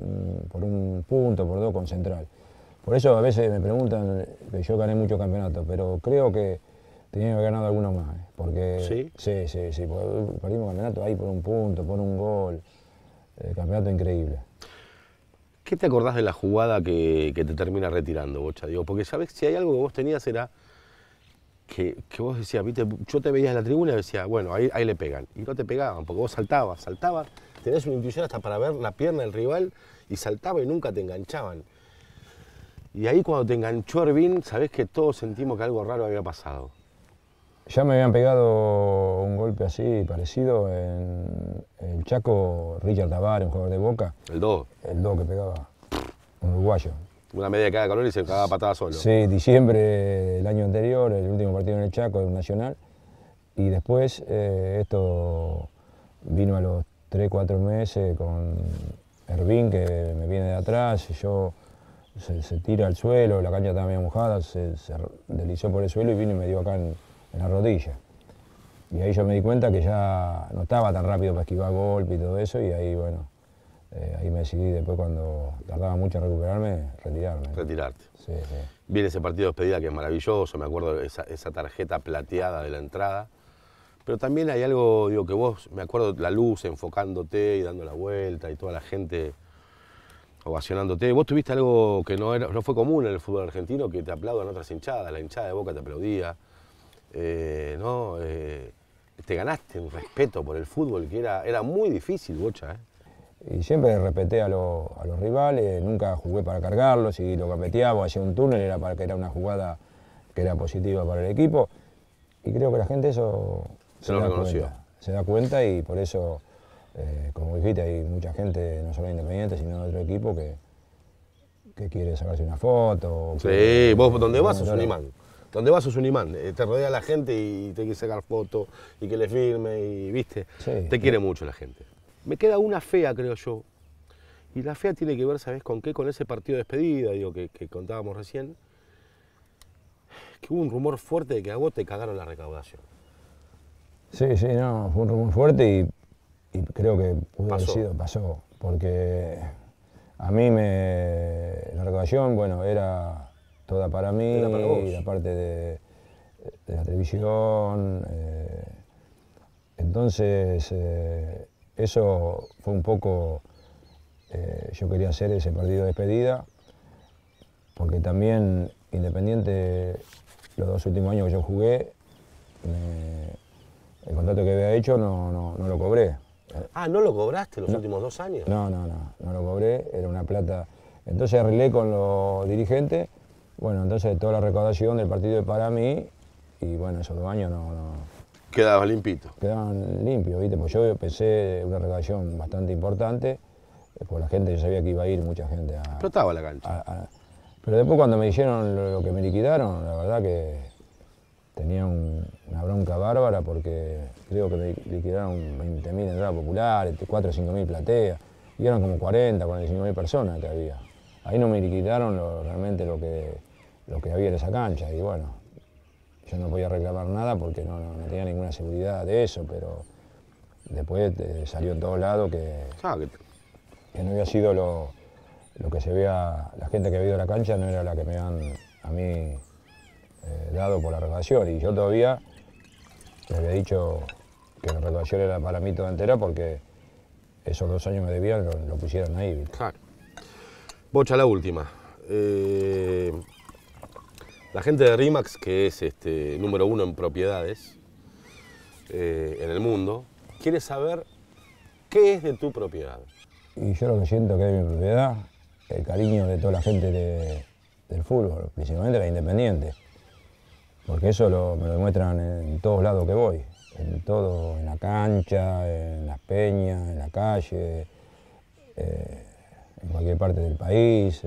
un punto, por 2 con Central. Por eso a veces me preguntan que yo gané muchos campeonatos, pero creo que tenía que haber ganado alguno más. Porque, ¿Sí? Sí, porque perdimos campeonato ahí por un punto, por un gol. Campeonato increíble. ¿Qué te acordás de la jugada que te termina retirando, Bocha? Digo, porque sabés, si hay algo que vos tenías era que vos decías, viste, yo te veías en la tribuna y decía, bueno, ahí le pegan. Y no te pegaban, porque vos saltabas, tenés una intuición hasta para ver la pierna del rival y saltaba y nunca te enganchaban. Y ahí cuando te enganchó Ervin, sabés que todos sentimos que algo raro había pasado. Ya me habían pegado un golpe así, parecido, en el Chaco, Richard Tavares, un jugador de Boca. El 2. El 2 que pegaba, un uruguayo. Una media de cada calor y se cagaba patada solo. Sí, diciembre del año anterior, el último partido en el Chaco, de un Nacional. Y después esto vino a los 3-4 meses con Ervin, que me viene de atrás, y se tira al suelo, la cancha estaba medio mojada, se deslizó por el suelo y vino y me dio acá en la rodilla. Y ahí yo me di cuenta que ya no estaba tan rápido para esquivar golpe y todo eso, y ahí, bueno, ahí me decidí después, cuando tardaba mucho en recuperarme, retirarme. Retirarte. Sí, sí. Viene ese partido de despedida que es maravilloso, me acuerdo de esa tarjeta plateada de la entrada. Pero también hay algo, digo, que vos, me acuerdo la luz enfocándote y dando la vuelta y toda la gente ovacionándote. Vos tuviste algo que no fue común en el fútbol argentino, que te aplaudan otras hinchadas, la hinchada de Boca te aplaudía. ¿No? Te ganaste un respeto por el fútbol que era muy difícil, Bocha. Y siempre respeté a los rivales, nunca jugué para cargarlos, y lo que metíamos, hacía un túnel, era para que era una jugada que era positiva para el equipo. Y creo que la gente eso se lo reconoció. Se da cuenta, y por eso, como dijiste, hay mucha gente, no solo Independiente, sino de otro equipo, que quiere sacarse una foto. Sí, vos donde vas sos un imán. Donde vas sos un imán, te rodea la gente y te quiere sacar fotos y que le firme y, viste, sí, te quiere mucho la gente. Me queda una fea, creo yo, y la fea tiene que ver, ¿sabés con qué? Con ese partido de despedida, digo, que contábamos recién, que hubo un rumor fuerte de que a vos te cagaron la recaudación. Sí, sí, no, fue un rumor fuerte y creo que pudo haber sido, pasó, porque a mí la recaudación, bueno, era toda para mí, era para vos. la parte de la televisión, entonces eso fue un poco, yo quería hacer ese partido de despedida, porque también Independiente, los 2 últimos años que yo jugué, el contrato que había hecho no lo cobré. Ah, ¿no lo cobraste los últimos 2 años? No lo cobré, era una plata. Entonces arreglé con los dirigentes, bueno, entonces toda la recaudación del partido es para mí, y bueno, esos 2 años Quedabas limpito. quedaban limpios, ¿viste? Porque yo pensé una recaudación bastante importante, por la gente, yo sabía que iba a ir mucha gente a... Explotaba la cancha. Pero después cuando me dijeron lo que me liquidaron, la verdad que tenía una bronca bárbara porque creo que me liquidaron 20.000 entradas populares, 4 o 5.000 plateas, y eran como 40, 45.000 personas que había. Ahí no me liquidaron realmente lo que había en esa cancha, y bueno, yo no podía reclamar nada porque no tenía ninguna seguridad de eso, pero después salió en todos lados que no había sido lo que se veía, la gente que había ido a la cancha no era la que me habían a mí dado por la recaudación, y yo todavía le había dicho que la recaudación era para mí toda entera porque esos 2 años me debían lo pusieron ahí, ¿viste? Claro. Bocha, la última. La gente de RIMAX, que es número 1 en propiedades en el mundo, quiere saber qué es de tu propiedad. Y yo lo que siento que es mi propiedad, el cariño de toda la gente del fútbol, principalmente la Independiente, porque eso me lo demuestran en todos lados que voy, en todo, en la cancha, en las peñas, en la calle, en cualquier parte del país,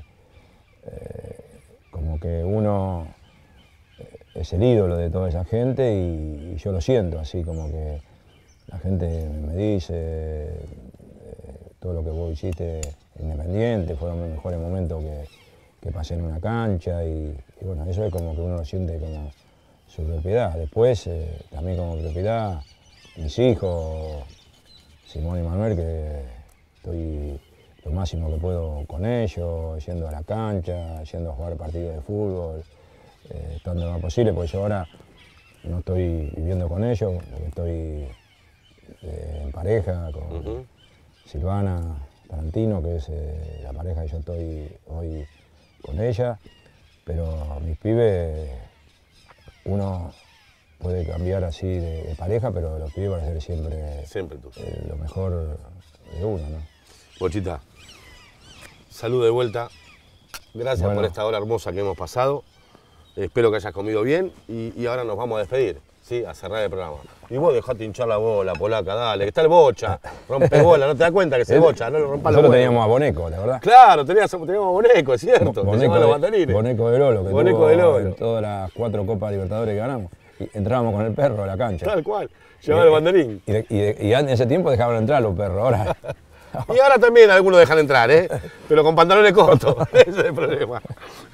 como que uno es el ídolo de toda esa gente y yo lo siento así, como que la gente me dice todo lo que vos hiciste Independiente, fueron los mejores momentos que pasé en una cancha y bueno, eso es como que uno lo siente como su propiedad. Después, también como propiedad, mis hijos, Simón y Manuel, que estoy lo máximo que puedo con ellos, yendo a la cancha, yendo a jugar partidos de fútbol, estando lo más posible, porque yo ahora no estoy viviendo con ellos, porque estoy en pareja con Silvana Tarantino, que es la pareja que yo estoy hoy con ella, pero mis pibes, uno puede cambiar así de pareja, pero los pibes van a ser siempre tú. Lo mejor de uno, ¿no? Bochita, salud de vuelta. Gracias por esta hora hermosa que hemos pasado. Espero que hayas comido bien y ahora nos vamos a despedir, ¿sí? A cerrar el programa. Y vos dejate hinchar la bola, Polaca, dale, que está el Bocha. Rompe bola, no te das cuenta que es el Bocha, no le rompas la bola. Nosotros teníamos a Boneco, la verdad. Claro, teníamos a Boneco, es cierto. Boneco, los banderines. Boneco de Lolo, que Boneco tuvo de Lolo. en todas las 4 Copas Libertadores que ganamos. Y entrábamos con el perro a la cancha. Tal cual, llevaba el banderín. Y en ese tiempo dejaban entrar los perros, ahora... Y ahora también algunos dejan entrar, pero con pantalones cortos. Ese es el problema.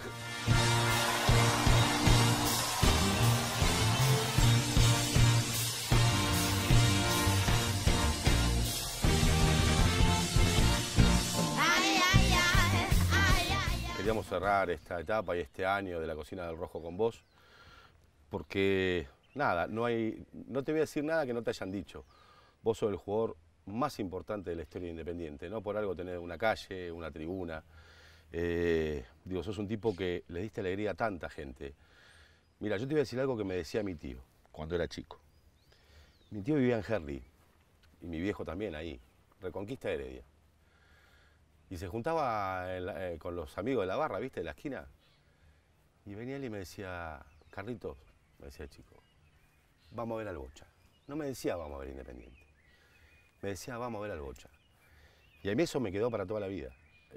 Queríamos cerrar esta etapa y este año de la Cocina del Rojo con vos, porque nada, no te voy a decir nada que no te hayan dicho. Vos sos el jugador más importante de la historia de Independiente, no por algo tener una calle, una tribuna. Digo, sos un tipo que le diste alegría a tanta gente. Mira, yo te voy a decir algo que me decía mi tío cuando era chico. Mi tío vivía en Herli y mi viejo también ahí, Reconquista Heredia. Y se juntaba con los amigos de la barra, ¿viste? De la esquina. Y venía él y me decía, Carlitos, me decía el chico, vamos a ver al Bocha. No me decía, vamos a ver Independiente. Me decía, vamos a ver al Bocha. Y a mí eso me quedó para toda la vida.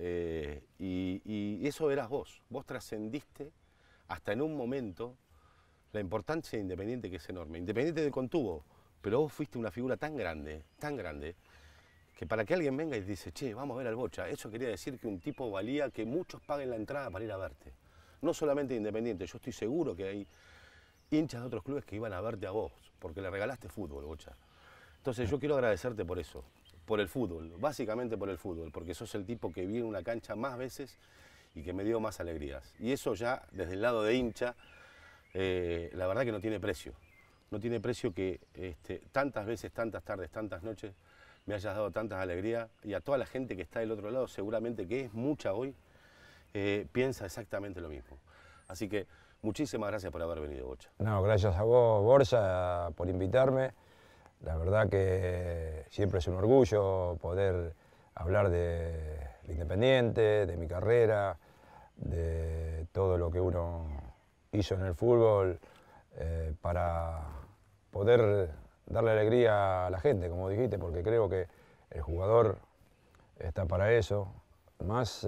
Y eso eras vos. Vos trascendiste hasta en un momento la importancia de Independiente, que es enorme. Independiente te contuvo, pero vos fuiste una figura tan grande, que para que alguien venga y dice, che, vamos a ver al Bocha, eso quería decir que un tipo valía que muchos paguen la entrada para ir a verte. no solamente de Independiente, yo estoy seguro que hay hinchas de otros clubes que iban a verte a vos, porque le regalaste fútbol, Bocha. Entonces yo quiero agradecerte por eso, por el fútbol, básicamente por el fútbol, porque sos el tipo que vi en una cancha más veces y que me dio más alegrías. Y eso ya, desde el lado de hincha, la verdad que no tiene precio. No tiene precio que tantas veces, tantas tardes, tantas noches me hayas dado tantas alegrías, y a toda la gente que está del otro lado, seguramente que es mucha hoy, piensa exactamente lo mismo. Así que muchísimas gracias por haber venido, Bocha. No, gracias a vos, Borja, por invitarme. La verdad que siempre es un orgullo poder hablar de Independiente, de mi carrera, de todo lo que uno hizo en el fútbol para poder darle alegría a la gente, como dijiste, porque creo que el jugador está para eso, más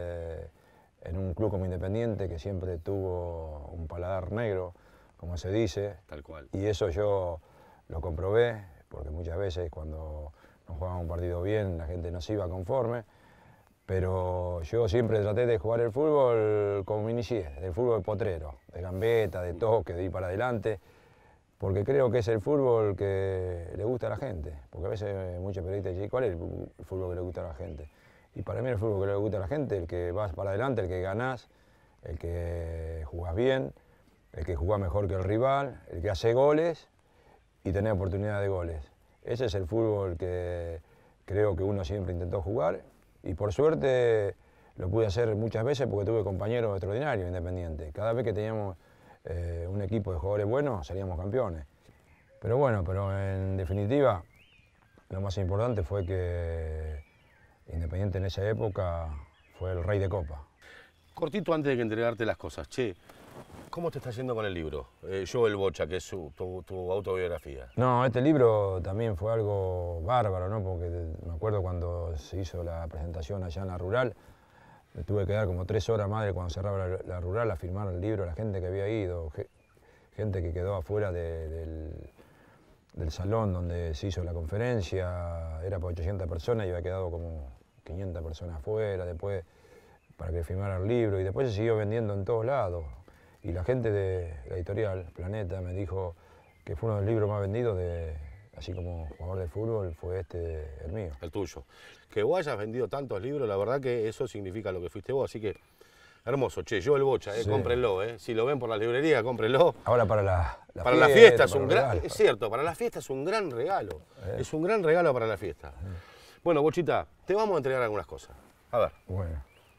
en un club como Independiente que siempre tuvo un paladar negro, como se dice. Tal cual. Y eso yo lo comprobé, porque muchas veces cuando no jugábamos un partido bien la gente no se iba conforme, pero yo siempre traté de jugar el fútbol como me inicié, del fútbol potrero, de gambeta, de toque, de ir para adelante, porque creo que es el fútbol que le gusta a la gente, porque a veces muchos periodistas dicen, ¿cuál es el fútbol que le gusta a la gente? Y para mí el fútbol que le gusta a la gente, el que vas para adelante, el que ganás, el que jugás bien, el que jugás mejor que el rival, el que hace goles y tenés oportunidad de goles. Ese es el fútbol que creo que uno siempre intentó jugar, y por suerte lo pude hacer muchas veces porque tuve compañeros extraordinarios Independiente. Cada vez que teníamos un equipo de jugadores buenos, salíamos campeones. Pero bueno, en definitiva, lo más importante fue que Independiente en esa época fue el rey de Copa. Cortito antes de que entregarte las cosas, che, ¿cómo te está yendo con el libro? Yo el Bocha, que es tu autobiografía. No, este libro también fue algo bárbaro, ¿no? Porque me acuerdo cuando se hizo la presentación allá en la Rural, me tuve que dar como 3 horas más de cuando cerraba la Rural a firmar el libro, la gente que había ido, gente que quedó afuera del salón donde se hizo la conferencia, era para 800 personas y había quedado como 500 personas afuera, después para que firmara el libro, y después se siguió vendiendo en todos lados. Y la gente de la editorial Planeta me dijo que fue uno de los libros más vendidos, así como jugador de fútbol, fue el mío. El tuyo. Que vos hayas vendido tantos libros, la verdad que eso significa lo que fuiste vos, así que hermoso, che, yo el Bocha, sí. Cómprenlo, si lo ven por la librería, cómprenlo. Ahora para la fiesta es un gran, es cierto, para la fiesta es un gran regalo, es un gran regalo para la fiesta. Bueno, Bochita, te vamos a entregar algunas cosas, a ver. Bueno.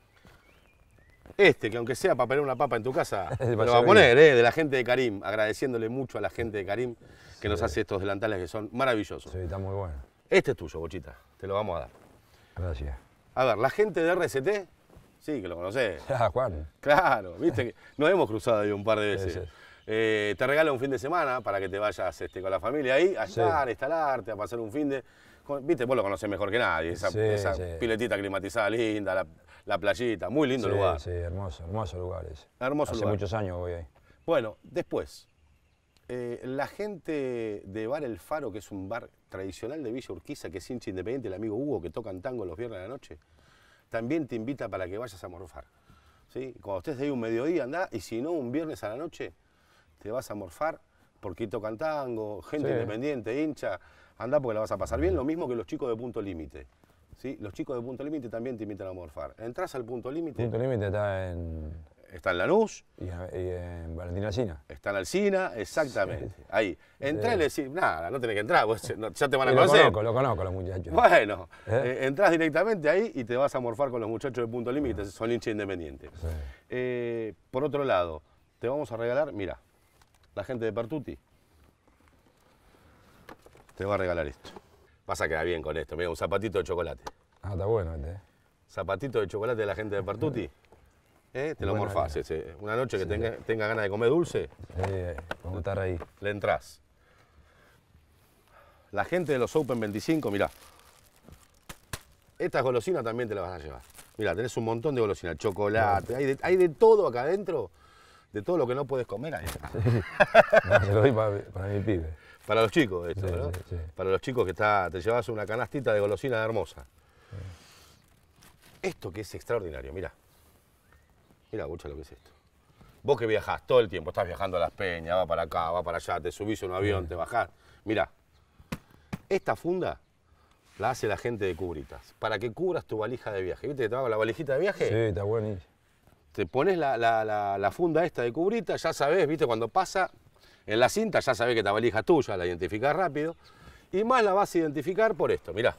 Que aunque sea para poner una papa en tu casa, lo va a poner, de la gente de Karim, agradeciéndole mucho a la gente de Karim que nos hace estos delantales que son maravillosos. Sí, está muy bueno. Este es tuyo, Bochita, te lo vamos a dar. Gracias. A ver, la gente de RCT, sí, que lo conocés. Ah, Juan. Claro, viste que nos hemos cruzado ahí un par de veces. Sí, sí. Te regalo un fin de semana para que te vayas con la familia ahí, a estar, a instalarte, a pasar un fin de... Viste, vos lo conocés mejor que nadie, esa piletita climatizada linda, la playita, muy lindo lugar. Sí, hermoso lugar ese. Hermoso lugar. Hace muchos años voy ahí. Bueno, después, la gente de Bar El Faro, que es un bar tradicional de Villa Urquiza, que es hincha Independiente, el amigo Hugo, que tocan tango los viernes de la noche, también te invita para que vayas a morfar. ¿Sí? Cuando estés de ahí un mediodía, andá, y si no, un viernes a la noche, te vas a morfar, porque ahí tocan tango, gente independiente, hincha, andá porque la vas a pasar bien, lo mismo que los chicos de Punto Límite. ¿Sí? Los chicos de Punto Límite también te invitan a morfar. Entrás al Punto Límite. Punto Límite está en... Está en Lanús. Y en Valentín Alsina. Está en Alsina, exactamente. Sí. Ahí. Entrá y le decís, nada, no tenés que entrar, pues, ya te van a conocer. Lo conozco los muchachos. Bueno, entrás directamente ahí y te vas a morfar con los muchachos de Punto Límite, son hinchas independientes. Sí. Por otro lado, te vamos a regalar, mira, la gente de Pertuti te va a regalar esto. Vas a quedar bien con esto, mira, un zapatito de chocolate. Ah, está bueno Zapatito de chocolate de la gente de Pertuti. Te lo morfás. Una noche que tenga ganas de comer dulce, vamos a estar ahí. Le entrás. La gente de los Open 25, mirá. Estas golosinas también te las vas a llevar. Mirá, tenés un montón de golosinas, chocolate, hay de todo acá adentro, de todo lo que no puedes comer ahí. Se lo doy para mi pibe. Para los chicos esto, ¿no? Sí. Para los chicos que te llevas una canastita de golosina hermosa. Sí. Esto que es extraordinario, mirá. Mirá, Bocha, lo que es esto. Vos que viajás todo el tiempo, estás viajando a Las Peñas, va para acá, va para allá, te subís a un avión, te bajás. Mirá, esta funda la hace la gente de Cubritas, para que cubras tu valija de viaje. ¿Viste que te hago la valijita de viaje? Sí, está buenísimo. Te pones la funda esta de Cubritas, ya sabés, ¿viste? Cuando pasa en la cinta, ya sabés que esta valija es tuya, la identificás rápido. Y más la vas a identificar por esto, mirá.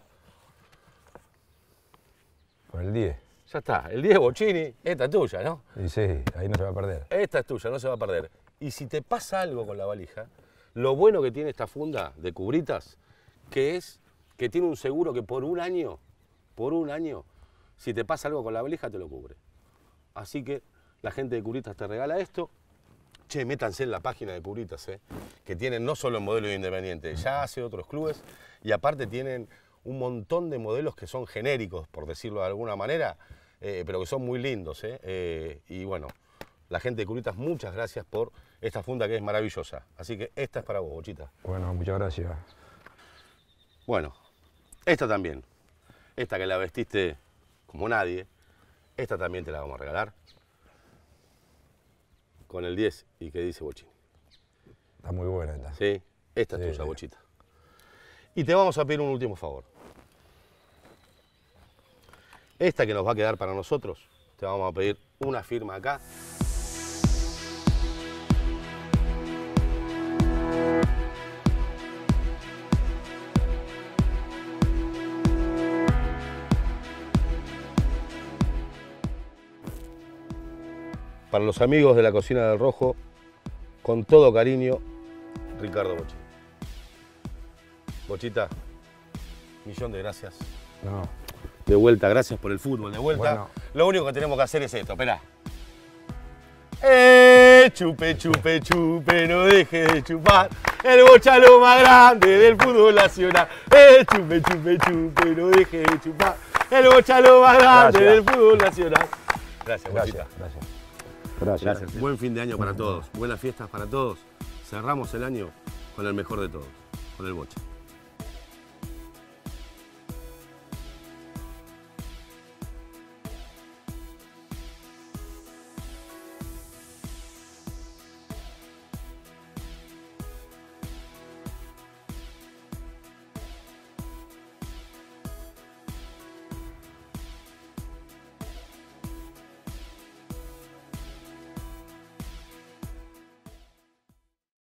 Por el 10. Ya está, el 10 Bocchini, esta es tuya, ¿no? Y sí, ahí no se va a perder. Esta es tuya, no se va a perder. Y si te pasa algo con la valija, lo bueno que tiene esta funda de Cubritas, que es que tiene un seguro que por un año, si te pasa algo con la valija, te lo cubre. Así que la gente de Cubritas te regala esto. Che, métanse en la página de Cubritas, que tienen no solo el modelo de Independiente, ya hace otros clubes, y aparte tienen un montón de modelos que son genéricos, por decirlo de alguna manera, pero que son muy lindos. Y bueno, la gente de Cubritas, muchas gracias por esta funda que es maravillosa. Así que esta es para vos, Bochita. Bueno, muchas gracias. Bueno, esta también. Esta que la vestiste como nadie, esta también te la vamos a regalar. Con el 10 y que dice Bocchini. Está muy buena esta. Sí, esta es tuya, Bochita. Y te vamos a pedir un último favor. Esta que nos va a quedar para nosotros, te vamos a pedir una firma acá. Para los amigos de la Cocina del Rojo, con todo cariño, Ricardo Bocchini. Bochita, millón de gracias. No. De vuelta, gracias por el fútbol, de vuelta. Bueno. Lo único que tenemos que hacer es esto, esperá. Chupe, chupe, chupe, no deje de chupar. El Bocha lo más grande del fútbol nacional. Chupe, chupe, chupe, no deje de chupar. El Bocha lo más grande del fútbol nacional. Gracias, Bochita. Gracias. Buen fin de año para todos. Buenas fiestas para todos. Cerramos el año con el mejor de todos, con el Bocha.